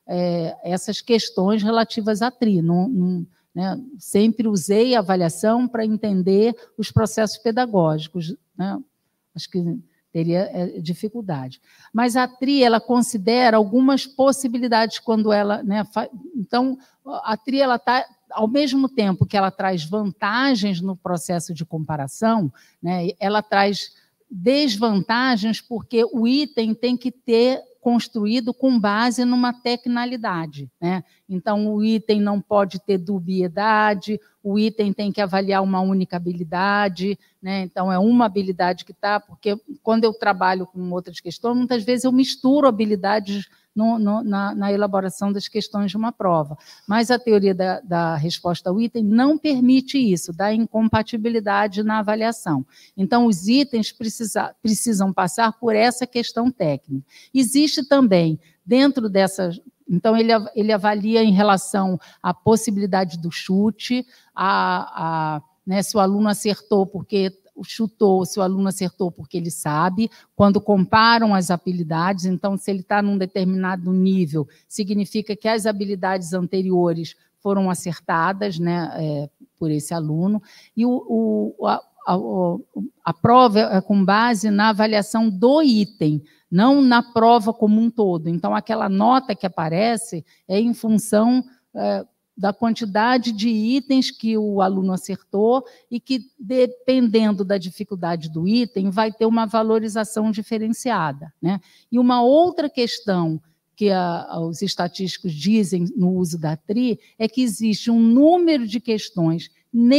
Speaker 2: é, essas questões relativas à T R I. Não, não, né? Sempre usei a avaliação para entender os processos pedagógicos, né? Acho que teria é, dificuldade. Mas a T R I, ela considera algumas possibilidades quando ela... Né, fa... Então, a T R I, ela está... ao mesmo tempo que ela traz vantagens no processo de comparação, né, ela traz desvantagens porque o item tem que ter construído com base numa tecnalidade, né? Então, o item não pode ter dubiedade, o item tem que avaliar uma única habilidade, né? Então, é uma habilidade que está, porque quando eu trabalho com outras questões, muitas vezes eu misturo habilidades No, no, na, na elaboração das questões de uma prova. Mas a teoria da, da resposta ao item não permite isso, dá incompatibilidade na avaliação. Então, os itens precisa, precisam passar por essa questão técnica. Existe também, dentro dessas... Então, ele, ele avalia em relação à possibilidade do chute, a, a, né, se o aluno acertou porque... chutou, se o aluno acertou porque ele sabe, quando comparam as habilidades, então, se ele está num determinado nível, significa que as habilidades anteriores foram acertadas, né, é, por esse aluno, e o, o, a, a, a prova é com base na avaliação do item, não na prova como um todo. Então, aquela nota que aparece é em função... É, da quantidade de itens que o aluno acertou e que, dependendo da dificuldade do item, vai ter uma valorização diferenciada, né? E uma outra questão que a, os estatísticos dizem no uso da T R I é que existe um número de questões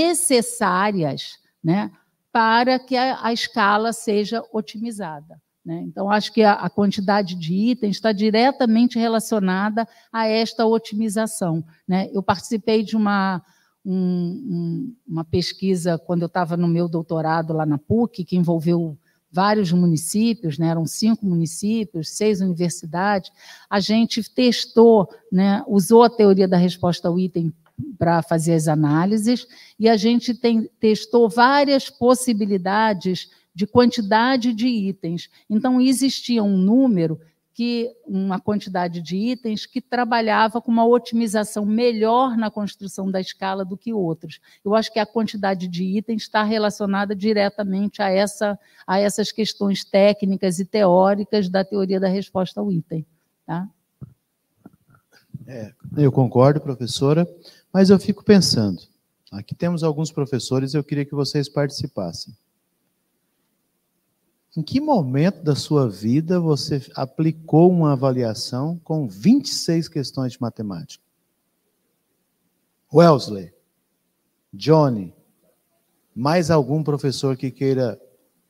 Speaker 2: necessárias, né, para que a, a escala seja otimizada. Então, acho que a quantidade de itens está diretamente relacionada a esta otimização. Eu participei de uma, um, uma pesquisa, quando eu estava no meu doutorado lá na P U C, que envolveu vários municípios, né, eram cinco municípios, seis universidades. A gente testou, né, usou a teoria da resposta ao item para fazer as análises, e a gente tem, testou várias possibilidades de quantidade de itens. Então, existia um número, que, uma quantidade de itens que trabalhava com uma otimização melhor na construção da escala do que outros. Eu acho que a quantidade de itens está relacionada diretamente a, essa, a essas questões técnicas e teóricas da teoria da resposta ao item. Tá?
Speaker 1: É, eu concordo, professora, mas eu fico pensando, aqui temos alguns professores, eu queria que vocês participassem. Em que momento da sua vida você aplicou uma avaliação com vinte e seis questões de matemática? Wellesley, Johnny, mais algum professor que queira...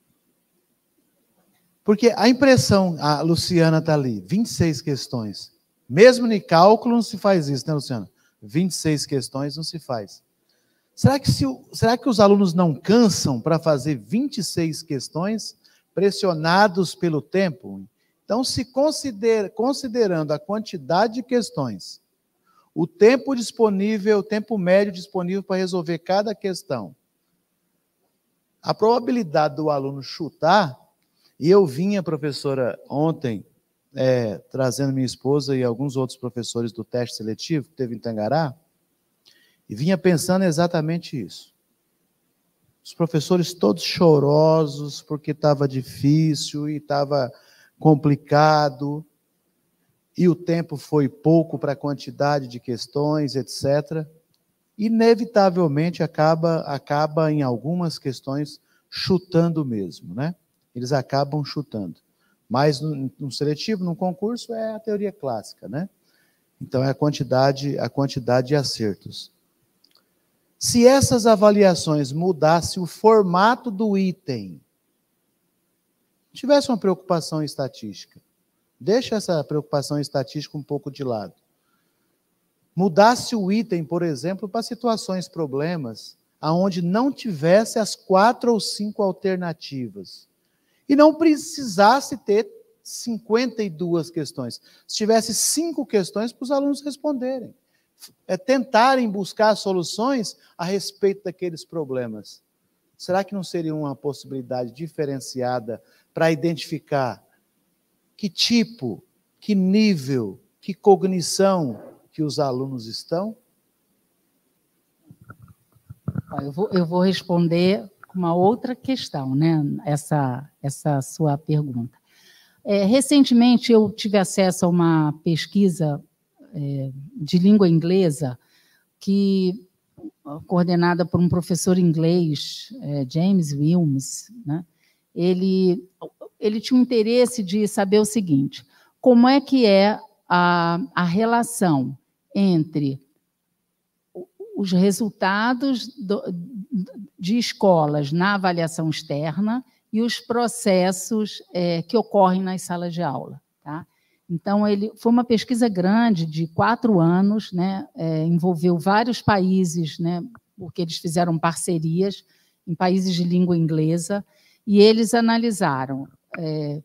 Speaker 1: Porque a impressão, a Luciana está ali, vinte e seis questões. Mesmo em cálculo não se faz isso, né, Luciana? vinte e seis questões não se faz. Será que, se, será que os alunos não cansam para fazer vinte e seis questões, pressionados pelo tempo? Então, se considera, considerando a quantidade de questões, o tempo disponível, o tempo médio disponível para resolver cada questão, a probabilidade do aluno chutar, e eu vinha, professora, ontem, é, trazendo minha esposa e alguns outros professores do teste seletivo, que teve em Tangará, e vinha pensando exatamente isso. Os professores todos chorosos, porque estava difícil e estava complicado, e o tempo foi pouco para a quantidade de questões, etcétera. Inevitavelmente, acaba, acaba em algumas questões chutando mesmo, né? Eles acabam chutando. Mas no, no seletivo, no concurso, é a teoria clássica, né? Então, é a quantidade, a quantidade de acertos. Se essas avaliações mudassem o formato do item, tivesse uma preocupação estatística, deixa essa preocupação estatística um pouco de lado. Mudasse o item, por exemplo, para situações, problemas, aonde não tivesse as quatro ou cinco alternativas. E não precisasse ter cinquenta e duas questões. Se tivesse cinco questões para os alunos responderem. É tentarem buscar soluções a respeito daqueles problemas. Será que não seria uma possibilidade diferenciada para identificar que tipo, que nível que cognição que os alunos estão?
Speaker 2: Eu vou, eu vou responder com uma outra questão, né? Essa, essa sua pergunta. É, recentemente, eu tive acesso a uma pesquisa é, de língua inglesa que, coordenada por um professor inglês, é, James Wilms, né? ele, ele tinha um interesse de saber o seguinte: como é que é a, a relação entre os resultados do, de escolas na avaliação externa e os processos é, que ocorrem nas salas de aula. Tá? Então, ele, foi uma pesquisa grande, de quatro anos, né, é, envolveu vários países, né, porque eles fizeram parcerias em países de língua inglesa, e eles analisaram... É,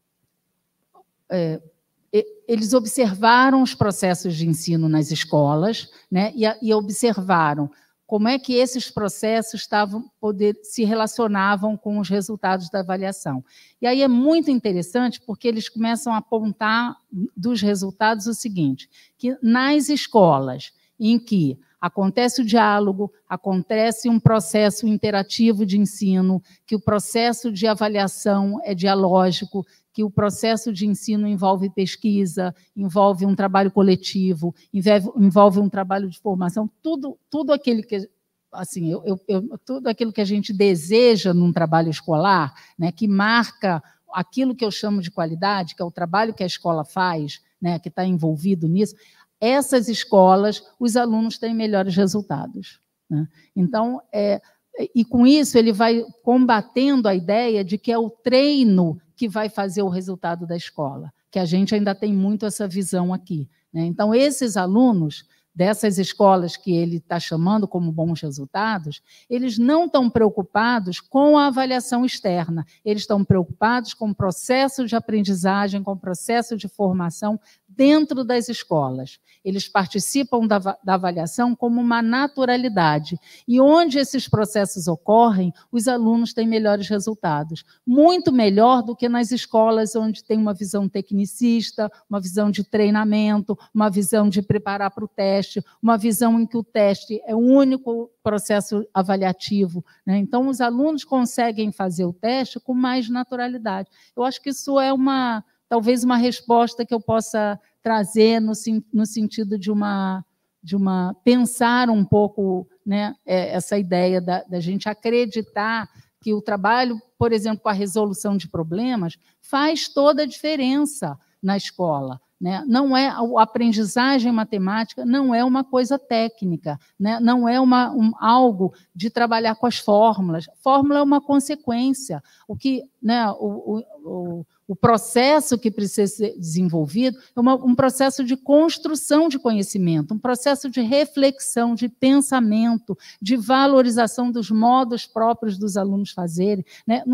Speaker 2: é, eles observaram os processos de ensino nas escolas, né, e, e observaram como é que esses processos estavam, poder, se relacionavam com os resultados da avaliação. E aí é muito interessante, porque eles começam a apontar dos resultados o seguinte, que nas escolas em que acontece o diálogo, acontece um processo interativo de ensino, que o processo de avaliação é dialógico, que o processo de ensino envolve pesquisa, envolve um trabalho coletivo, envolve, envolve um trabalho de formação, tudo, tudo, aquele que, assim, eu, eu, eu, tudo aquilo que a gente deseja num trabalho escolar, né, que marca aquilo que eu chamo de qualidade, que é o trabalho que a escola faz, né, que está envolvido nisso, essas escolas, os alunos têm melhores resultados. Né? Então, é, e com isso ele vai combatendo a ideia de que é o treino que vai fazer o resultado da escola, que a gente ainda tem muito essa visão aqui. Né? Então, esses alunos dessas escolas que ele está chamando como bons resultados, eles não estão preocupados com a avaliação externa, eles estão preocupados com o processo de aprendizagem, com o processo de formação dentro das escolas. Eles participam da, da avaliação como uma naturalidade. E onde esses processos ocorrem, os alunos têm melhores resultados. Muito melhor do que nas escolas onde tem uma visão tecnicista, uma visão de treinamento, uma visão de preparar para o teste, uma visão em que o teste é o único processo avaliativo. Né? Então, os alunos conseguem fazer o teste com mais naturalidade. Eu acho que isso é uma... talvez uma resposta que eu possa trazer no, no sentido de uma, de uma pensar um pouco, né, essa ideia da, da gente acreditar que o trabalho, por exemplo, com a resolução de problemas, faz toda a diferença na escola. Né? Não é, a aprendizagem matemática não é uma coisa técnica, né? Não é uma, um, algo de trabalhar com as fórmulas. Fórmula é uma consequência. O que, né, o, o, o processo que precisa ser desenvolvido é uma, um processo de construção de conhecimento, um processo de reflexão, de pensamento, de valorização dos modos próprios dos alunos fazerem. Né?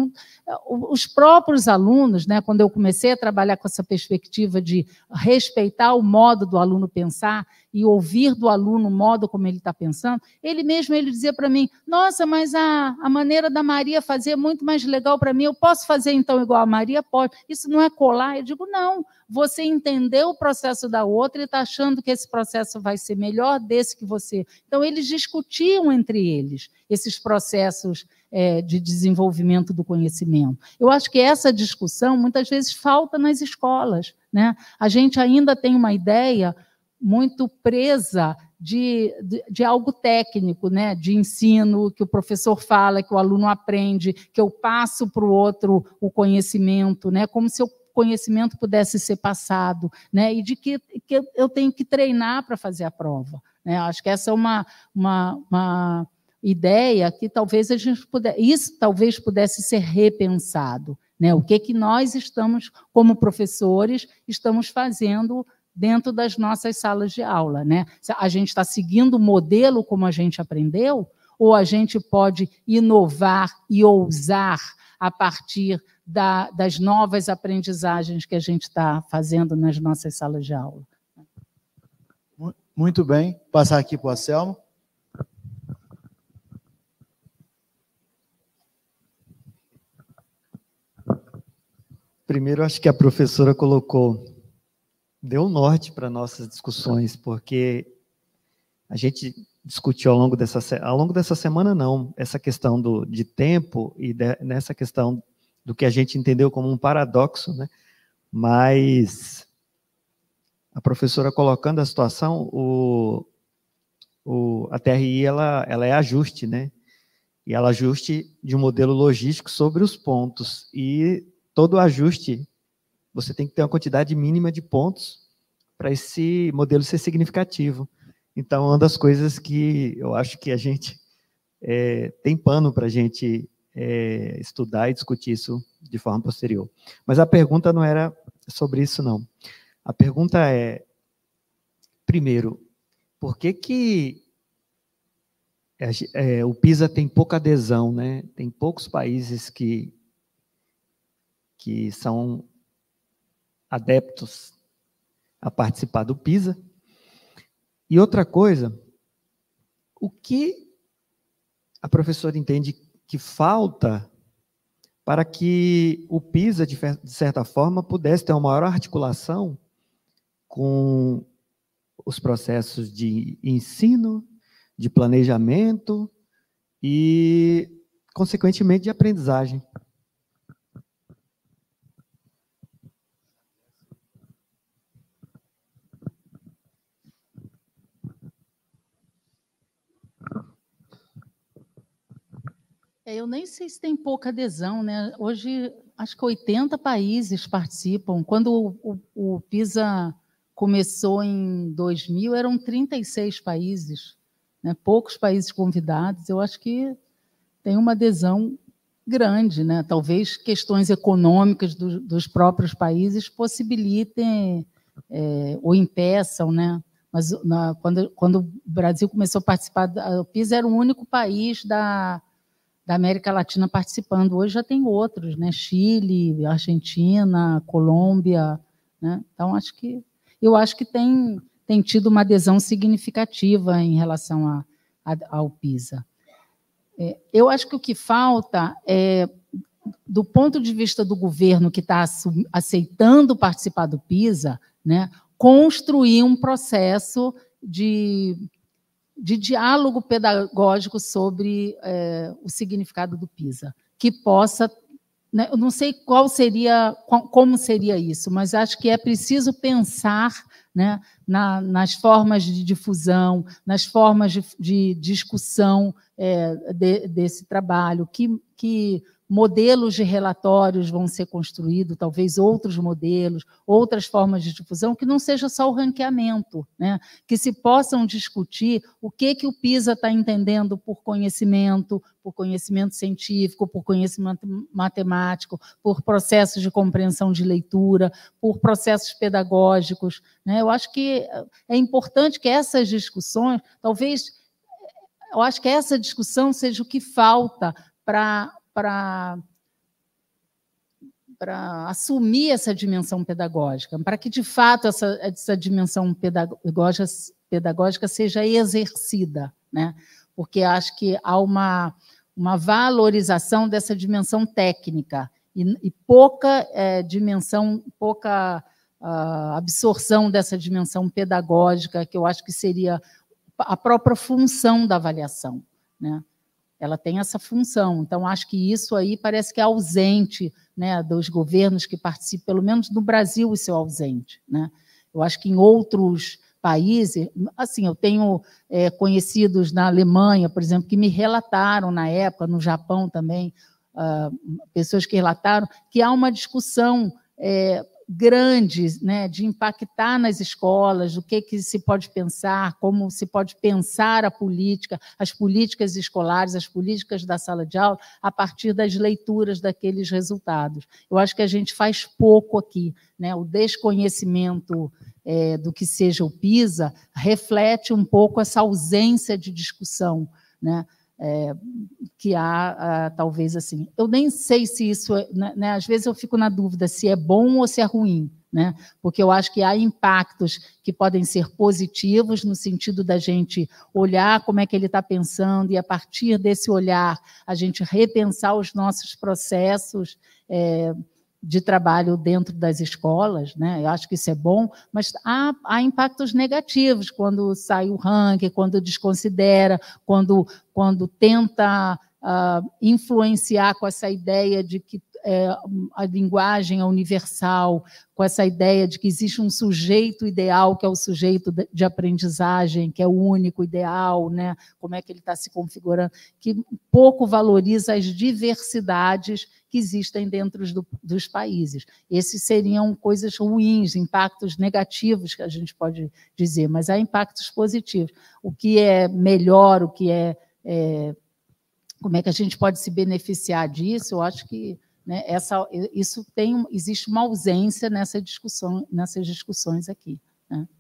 Speaker 2: Os próprios alunos, né, quando eu comecei a trabalhar com essa perspectiva de respeitar o modo do aluno pensar e ouvir do aluno o modo como ele está pensando, ele mesmo ele dizia para mim, nossa, mas a, a maneira da Maria fazer é muito mais legal para mim, eu posso fazer então igual a Maria? Pode. Isso não é colar? Eu digo, não, você entendeu o processo da outra e está achando que esse processo vai ser melhor desse que você... Então, eles discutiam entre eles esses processos é, de desenvolvimento do conhecimento. Eu acho que essa discussão, muitas vezes, falta nas escolas. Né? A gente ainda tem uma ideia muito presa de, de, de algo técnico, né? De ensino, que o professor fala, que o aluno aprende, que eu passo para o outro o conhecimento, né? Como se o conhecimento pudesse ser passado, né? E de que, que eu tenho que treinar para fazer a prova. Né? Acho que essa é uma, uma, uma ideia que talvez a gente pudesse, isso talvez pudesse ser repensado. Né? O que, que nós estamos, como professores, estamos fazendo dentro das nossas salas de aula. Né? A gente está seguindo o modelo como a gente aprendeu, ou a gente pode inovar e ousar a partir da, das novas aprendizagens que a gente está fazendo nas nossas salas de aula.
Speaker 1: Muito bem. Passar aqui para o Anselmo.
Speaker 3: Primeiro, acho que a professora colocou deu um norte para nossas discussões, porque a gente discutiu ao longo dessa, ao longo dessa semana, não, essa questão do, de tempo e de, nessa questão do que a gente entendeu como um paradoxo, né? Mas a professora colocando a situação, o, o, a T R I ela, ela é ajuste, né? E ela ajuste de um modelo logístico sobre os pontos. E todo ajuste, você tem que ter uma quantidade mínima de pontos para esse modelo ser significativo. Então, uma das coisas que eu acho que a gente é, tem pano para a gente é, estudar e discutir isso de forma posterior. Mas a pergunta não era sobre isso, não. A pergunta é, primeiro, por que que é, é, o PISA tem pouca adesão, né? Tem poucos países que, que são adeptos a participar do PISA. E outra coisa, o que a professora entende que falta para que o PISA, de certa forma, pudesse ter uma maior articulação com os processos de ensino, de planejamento e, consequentemente, de aprendizagem?
Speaker 2: Eu nem sei se tem pouca adesão, né? Hoje, acho que oitenta países participam. Quando o, o, o PISA começou em dois mil, eram trinta e seis países, né? Poucos países convidados. Eu acho que tem uma adesão grande, né? Talvez questões econômicas do, dos próprios países possibilitem é, ou impeçam, né? Mas na, quando, quando o Brasil começou a participar, do PISA era o único país da da América Latina participando. Hoje já tem outros, né? Chile, Argentina, Colômbia, né? Então, acho que, eu acho que tem, tem tido uma adesão significativa em relação a, a, ao PISA. É, eu acho que o que falta é, do ponto de vista do governo que está aceitando participar do PISA, né, construir um processo de de diálogo pedagógico sobre é, o significado do PISA, que possa, né, eu não sei qual seria, como seria isso, mas acho que é preciso pensar, né, na, nas formas de difusão, nas formas de, de discussão é, de, desse trabalho, que, que modelos de relatórios vão ser construídos, talvez outros modelos, outras formas de difusão, que não seja só o ranqueamento, né? Que se possam discutir o que, que o PISA está entendendo por conhecimento, por conhecimento científico, por conhecimento matemático, por processos de compreensão de leitura, por processos pedagógicos, né? Eu acho que é importante que essas discussões, talvez, eu acho que essa discussão seja o que falta para para para assumir essa dimensão pedagógica, para que, de fato, essa, essa dimensão pedagógica, pedagógica seja exercida, né? Porque acho que há uma, uma valorização dessa dimensão técnica e, e pouca é, dimensão, pouca uh, absorção dessa dimensão pedagógica, que eu acho que seria a própria função da avaliação, né? Ela tem essa função. Então, acho que isso aí parece que é ausente, né, dos governos que participam, pelo menos no Brasil isso é ausente, né? Eu acho que em outros países, assim, eu tenho é, conhecidos na Alemanha, por exemplo, que me relataram na época, no Japão também, uh, pessoas que relataram que há uma discussão é, grande, né, de impactar nas escolas, o que, que se pode pensar, como se pode pensar a política, as políticas escolares, as políticas da sala de aula, a partir das leituras daqueles resultados. Eu acho que a gente faz pouco aqui, né? O desconhecimento é, do que seja o PISA reflete um pouco essa ausência de discussão, né? É, que há, há, talvez, assim. Eu nem sei se isso, é, né, às vezes eu fico na dúvida se é bom ou se é ruim, né? Porque eu acho que há impactos que podem ser positivos, no sentido da gente olhar como é que ele está pensando e, a partir desse olhar, a gente repensar os nossos processos é, de trabalho dentro das escolas, né? Eu acho que isso é bom, mas há, há impactos negativos quando sai o ranking, quando desconsidera, quando, quando tenta uh, influenciar com essa ideia de que é, a linguagem é universal, com essa ideia de que existe um sujeito ideal, que é o sujeito de aprendizagem, que é o único ideal, né? Como é que ele está se configurando, que pouco valoriza as diversidades que existem dentro do, dos países. Esses seriam coisas ruins, impactos negativos, que a gente pode dizer, mas há impactos positivos. O que é melhor, o que é, é como é que a gente pode se beneficiar disso, eu acho que né, essa, isso tem, existe uma ausência nessa discussão, nessas discussões aqui. Né?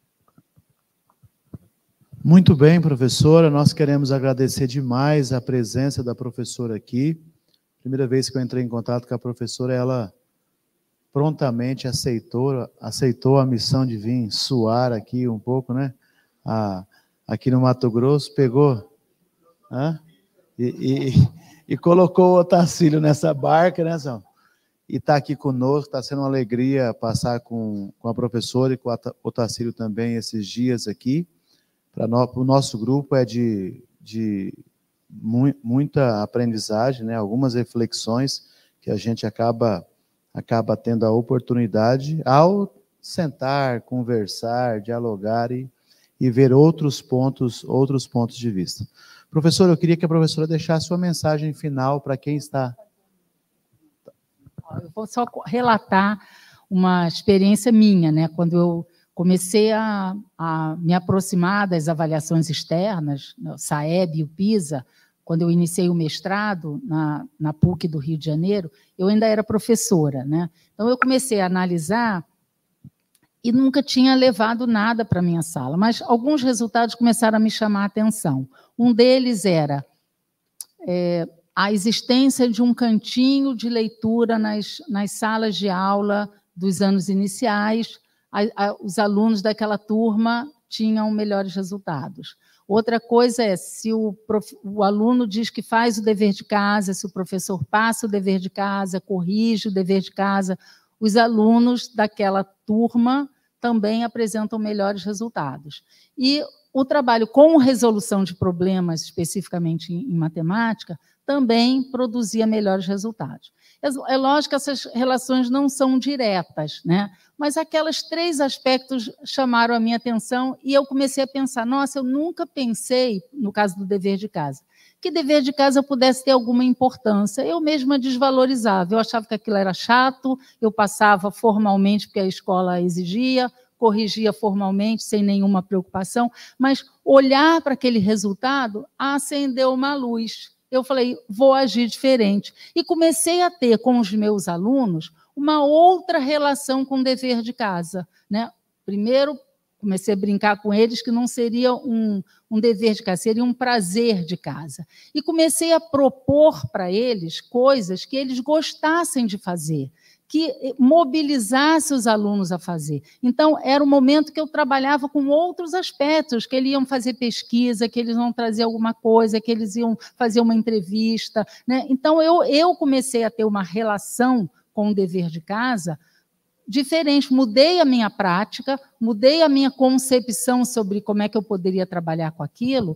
Speaker 1: Muito bem, professora, nós queremos agradecer demais a presença da professora aqui. Primeira vez que eu entrei em contato com a professora, ela prontamente aceitou, aceitou a missão de vir suar aqui um pouco, né? A, aqui no Mato Grosso, pegou né? e, e, e colocou o Otacílio nessa barca, né, São? E está aqui conosco, está sendo uma alegria passar com, com a professora e com o Otacílio também esses dias aqui. Para o nosso grupo é de, de mu muita aprendizagem, né? Algumas reflexões que a gente acaba, acaba tendo a oportunidade ao sentar, conversar, dialogar e, e ver outros pontos, outros pontos de vista. Professora, eu queria que a professora deixasse sua mensagem final para quem está...
Speaker 2: Eu vou só relatar uma experiência minha, né? Quando eu comecei a, a me aproximar das avaliações externas, o SAEB e o PISA, quando eu iniciei o mestrado na, na PUC do Rio de Janeiro, eu ainda era professora, né? Então, eu comecei a analisar e nunca tinha levado nada para a minha sala, mas alguns resultados começaram a me chamar a atenção. Um deles era é, a existência de um cantinho de leitura nas, nas salas de aula dos anos iniciais. A, a, os alunos daquela turma tinham melhores resultados. Outra coisa é, se o, prof, o aluno diz que faz o dever de casa, se o professor passa o dever de casa, corrige o dever de casa, os alunos daquela turma também apresentam melhores resultados. E o trabalho com resolução de problemas, especificamente em matemática, também produzia melhores resultados. É lógico que essas relações não são diretas, né? Mas aqueles três aspectos chamaram a minha atenção e eu comecei a pensar, nossa, eu nunca pensei, no caso do dever de casa, que dever de casa pudesse ter alguma importância. Eu mesma desvalorizava, eu achava que aquilo era chato, eu passava formalmente porque a escola exigia, corrigia formalmente, sem nenhuma preocupação, mas olhar para aquele resultado acendeu uma luz. Eu falei, vou agir diferente. E comecei a ter com os meus alunos uma outra relação com o dever de casa. Né? Primeiro, comecei a brincar com eles que não seria um, um dever de casa, seria um prazer de casa. E comecei a propor para eles coisas que eles gostassem de fazer, que mobilizasse os alunos a fazer. Então, era um momento que eu trabalhava com outros aspectos, que eles iam fazer pesquisa, que eles iam trazer alguma coisa, que eles iam fazer uma entrevista. Né? Então, eu, eu comecei a ter uma relação com o dever de casa diferente, mudei a minha prática, mudei a minha concepção sobre como é que eu poderia trabalhar com aquilo,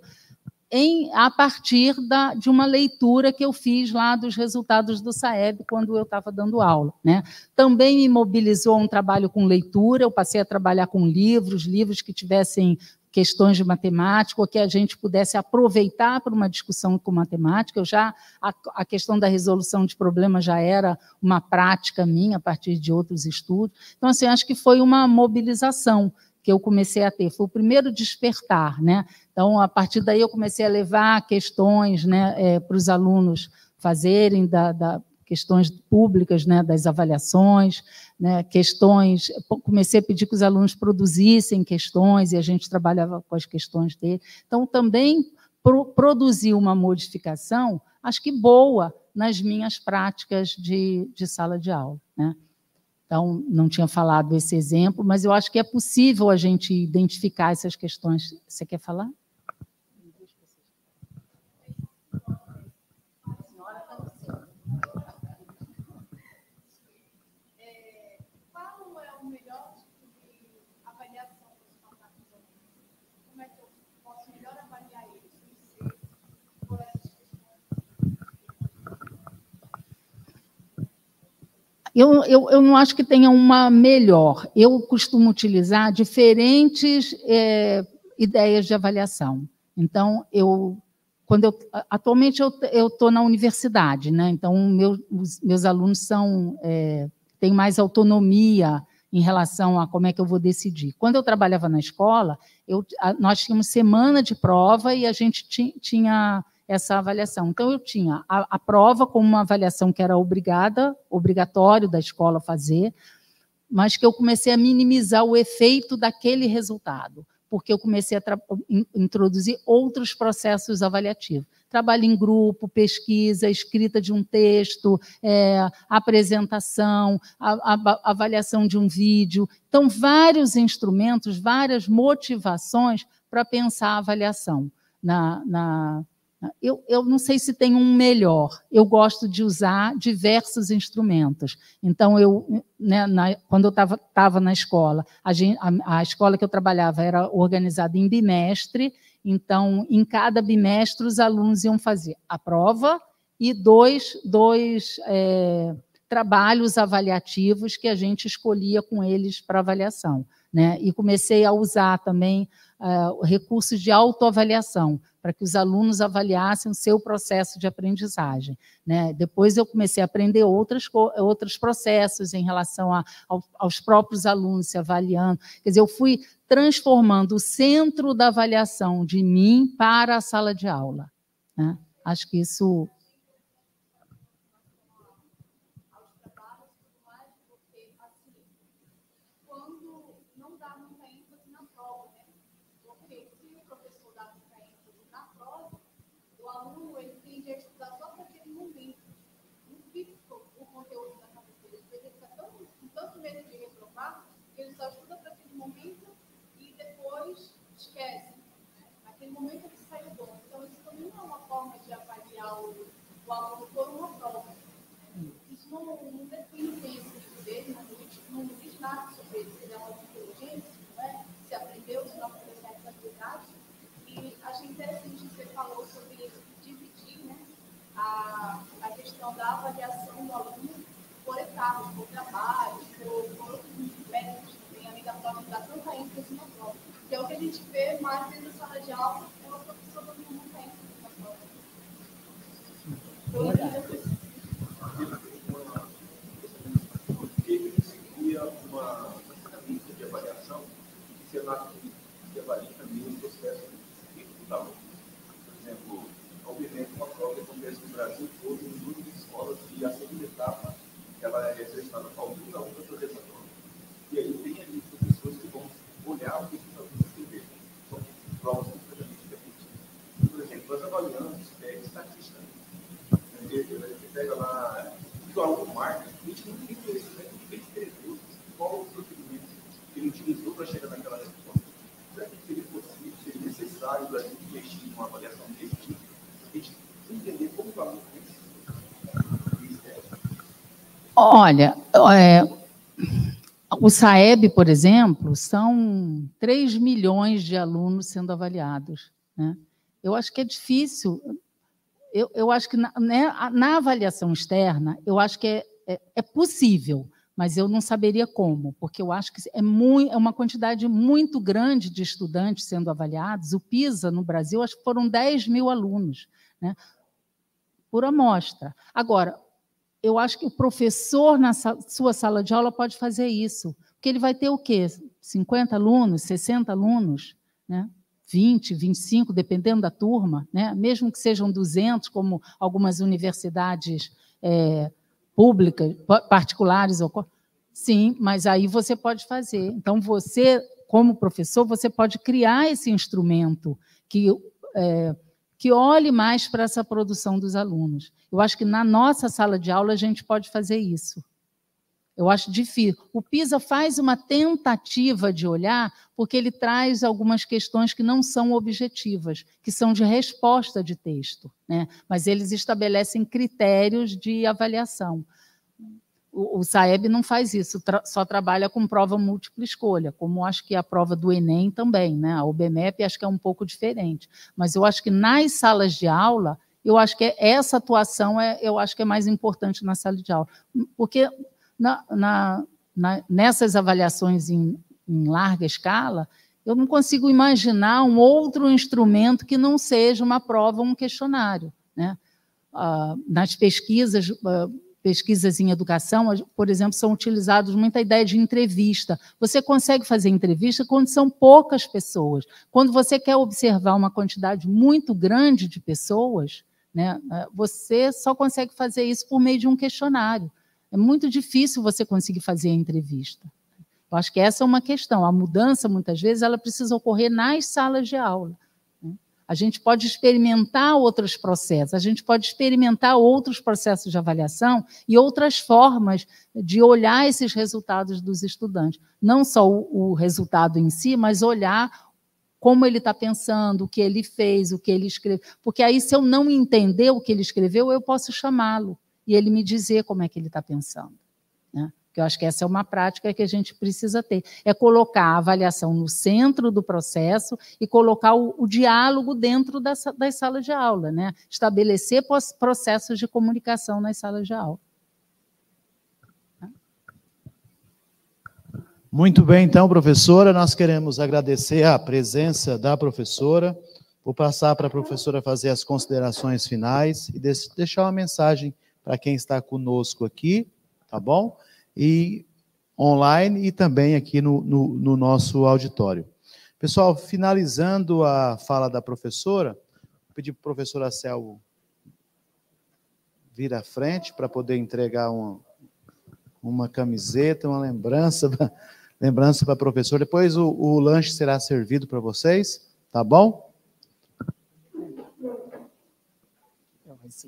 Speaker 2: Em, a partir da, de uma leitura que eu fiz lá dos resultados do SAEB quando eu estava dando aula. Né? Também me mobilizou um trabalho com leitura, eu passei a trabalhar com livros, livros que tivessem questões de matemática, ou que a gente pudesse aproveitar para uma discussão com matemática. Eu já, a, a questão da resolução de problemas já era uma prática minha, a partir de outros estudos. Então, assim, acho que foi uma mobilização que eu comecei a ter, foi o primeiro despertar, né? Então, a partir daí, eu comecei a levar questões, né, é, para os alunos fazerem, da, da, questões públicas, né, das avaliações, né, questões, comecei a pedir que os alunos produzissem questões, e a gente trabalhava com as questões dele. Então, também pro, produzi uma modificação, acho que boa, nas minhas práticas de, de sala de aula, né? Então, não tinha falado esse exemplo, mas eu acho que é possível a gente identificar essas questões. Você quer falar? Eu, eu, eu não acho que tenha uma melhor. Eu costumo utilizar diferentes é, ideias de avaliação. Então, eu, quando eu, atualmente eu estou na universidade, né? Então, meu, os meus alunos são, é, têm mais autonomia em relação a como é que eu vou decidir. Quando eu trabalhava na escola, eu, a, nós tínhamos semana de prova e a gente ti, tinha essa avaliação. Então, eu tinha a, a prova como uma avaliação que era obrigada, obrigatório da escola fazer, mas que eu comecei a minimizar o efeito daquele resultado, porque eu comecei a introduzir outros processos avaliativos. Trabalho em grupo, pesquisa, escrita de um texto, é, apresentação, a, a, avaliação de um vídeo. Então, vários instrumentos, várias motivações para pensar a avaliação. Na, na, eu, eu não sei se tem um melhor, eu gosto de usar diversos instrumentos. Então, eu, né, na, quando eu estava na escola, a, gente, a, a escola que eu trabalhava era organizada em bimestre, então, em cada bimestre, os alunos iam fazer a prova e dois, dois é, trabalhos avaliativos que a gente escolhia com eles para avaliação, né? E comecei a usar também uh, recursos de autoavaliação, para que os alunos avaliassem o seu processo de aprendizagem, né? Depois eu comecei a aprender outras, outros processos em relação a, ao, aos próprios alunos se avaliando. Quer dizer, eu fui transformando o centro da avaliação de mim para a sala de aula, né? Acho que isso...
Speaker 4: o aluno por uma prova. Isso não, não define o conhecimento dele, não, não diz nada sobre ele, se ele é uma inteligência, né? Se aprendeu, se não aprendeu certas habilidades. E achei interessante que você falou sobre dividir, né, a, a questão da avaliação do aluno por etapas, por trabalhos, por, por outros métodos também, além da prova, dá tanta ênfase na prova. Que é o que a gente vê mais dentro da sala de aula, é uma professora dando muita ênfase na prova.
Speaker 5: Ele seguia uma ferramenta de avaliação que se avalia também o processo do aluno. Por exemplo, obviamente, uma prova que acontece no Brasil todo, em muitas escolas, e a segunda etapa ela é selecionada para alguns alunos para fazer essa prova. E aí tem ali professores que vão olhar o que os alunos escreveram. São provas completamente repetidas. Por exemplo, nós avaliamos é, estatística. Você pega lá, o aluno marca, a gente não tem conhecimento de quem escreveu, qual o procedimento que ele utilizou para chegar naquela resposta. Será que seria possível, seria necessário o Brasil investir em uma avaliação desse tipo? A gente entender como o aluno pensa.
Speaker 2: Olha, é, o SAEB, por exemplo, são três milhões de alunos sendo avaliados, né? Eu acho que é difícil... Eu, eu acho que na, né, na avaliação externa, eu acho que é, é, é possível, mas eu não saberia como, porque eu acho que é, muito, é uma quantidade muito grande de estudantes sendo avaliados. O PISA, no Brasil, acho que foram dez mil alunos, né, por amostra. Agora, eu acho que o professor, na sua sala de aula, pode fazer isso, porque ele vai ter o quê? cinquenta alunos, sessenta alunos, né? vinte, vinte e cinco, dependendo da turma, né? Mesmo que sejam duzentos, como algumas universidades é, públicas, particulares. Sim, mas aí você pode fazer. Então, você, como professor, você pode criar esse instrumento que, é, que olhe mais para essa produção dos alunos. Eu acho que na nossa sala de aula a gente pode fazer isso. Eu acho difícil. O PISA faz uma tentativa de olhar, porque ele traz algumas questões que não são objetivas, que são de resposta de texto, né? Mas eles estabelecem critérios de avaliação. O, o SAEB não faz isso, tra só trabalha com prova múltipla escolha, como acho que a prova do Enem também, né? A UBMEP acho que é um pouco diferente. Mas eu acho que nas salas de aula, eu acho que essa atuação é, eu acho que é mais importante na sala de aula, porque na, na, na, nessas avaliações em, em larga escala, eu não consigo imaginar um outro instrumento que não seja uma prova ou um questionário, né? Ah, nas pesquisas, ah, pesquisas em educação, por exemplo, são utilizados muita ideia de entrevista. Você consegue fazer entrevista quando são poucas pessoas. Quando você quer observar uma quantidade muito grande de pessoas, né, você só consegue fazer isso por meio de um questionário. É muito difícil você conseguir fazer a entrevista. Eu acho que essa é uma questão. A mudança, muitas vezes, ela precisa ocorrer nas salas de aula. A gente pode experimentar outros processos, a gente pode experimentar outros processos de avaliação e outras formas de olhar esses resultados dos estudantes. Não só o, o resultado em si, mas olhar como ele está pensando, o que ele fez, o que ele escreveu. Porque aí, se eu não entender o que ele escreveu, eu posso chamá-lo e ele me dizer como é que ele está pensando, né? Que eu acho que essa é uma prática que a gente precisa ter, é colocar a avaliação no centro do processo e colocar o, o diálogo dentro das, das salas de aula, né? Estabelecer processos de comunicação nas salas de aula.
Speaker 1: Muito bem, então, professora, nós queremos agradecer a presença da professora. Vou passar para a professora fazer as considerações finais e deixar uma mensagem para quem está conosco aqui, tá bom? E online e também aqui no, no, no nosso auditório. Pessoal, finalizando a fala da professora, vou pedir para a professora Selvo vir à frente para poder entregar uma, uma camiseta, uma lembrança, lembrança para a professora. Depois o, o lanche será servido para vocês, tá bom?
Speaker 2: Eu recebi.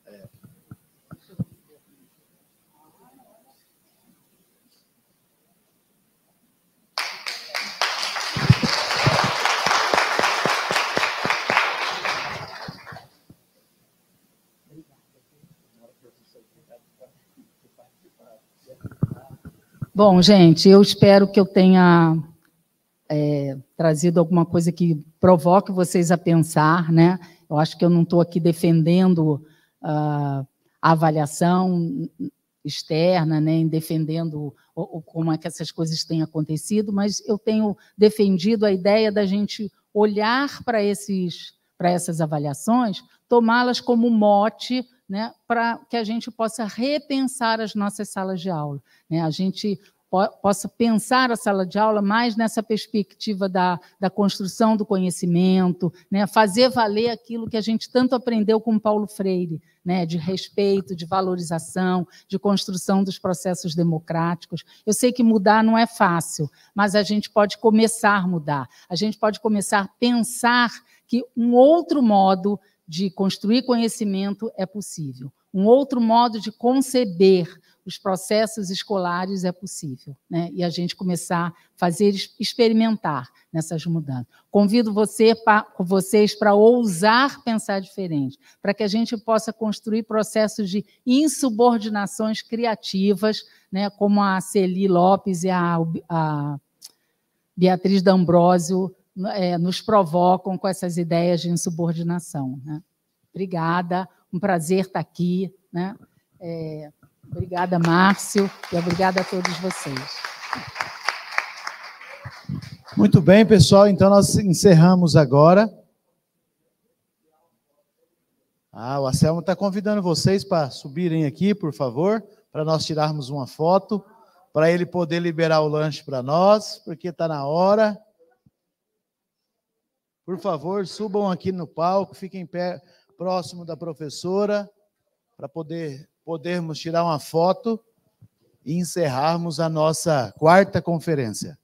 Speaker 2: Bom, gente, eu espero que eu tenha é, trazido alguma coisa que provoque vocês a pensar, né? Eu acho que eu não estou aqui defendendo uh, a avaliação externa, nem defendendo o, o, como é que essas coisas têm acontecido, mas eu tenho defendido a ideia da gente olhar para esses, para essas avaliações, tomá-las como mote, né, para que a gente possa repensar as nossas salas de aula, né? A gente po possa pensar a sala de aula mais nessa perspectiva da, da construção do conhecimento, né, fazer valer aquilo que a gente tanto aprendeu com Paulo Freire, né, de respeito, de valorização, de construção dos processos democráticos. Eu sei que mudar não é fácil, mas a gente pode começar a mudar, a gente pode começar a pensar que um outro modo de construir conhecimento é possível. Um outro modo de conceber os processos escolares é possível, né? E a gente começar a fazer, experimentar nessas mudanças. Convido você, pa, vocês para ousar pensar diferente, para que a gente possa construir processos de insubordinações criativas, né, como a Celi Lopes e a, a Beatriz D'Ambrosio É, nos provocam com essas ideias de insubordinação, né? Obrigada, um prazer estar aqui, né? É, obrigada, Márcio, e obrigada a todos vocês.
Speaker 1: Muito bem, pessoal, então nós encerramos agora. Ah, o Anselmo está convidando vocês para subirem aqui, por favor, para nós tirarmos uma foto, para ele poder liberar o lanche para nós, porque está na hora. Por favor, subam aqui no palco, fiquem pé, próximo da professora, para poder, podermos tirar uma foto e encerrarmos a nossa quarta conferência.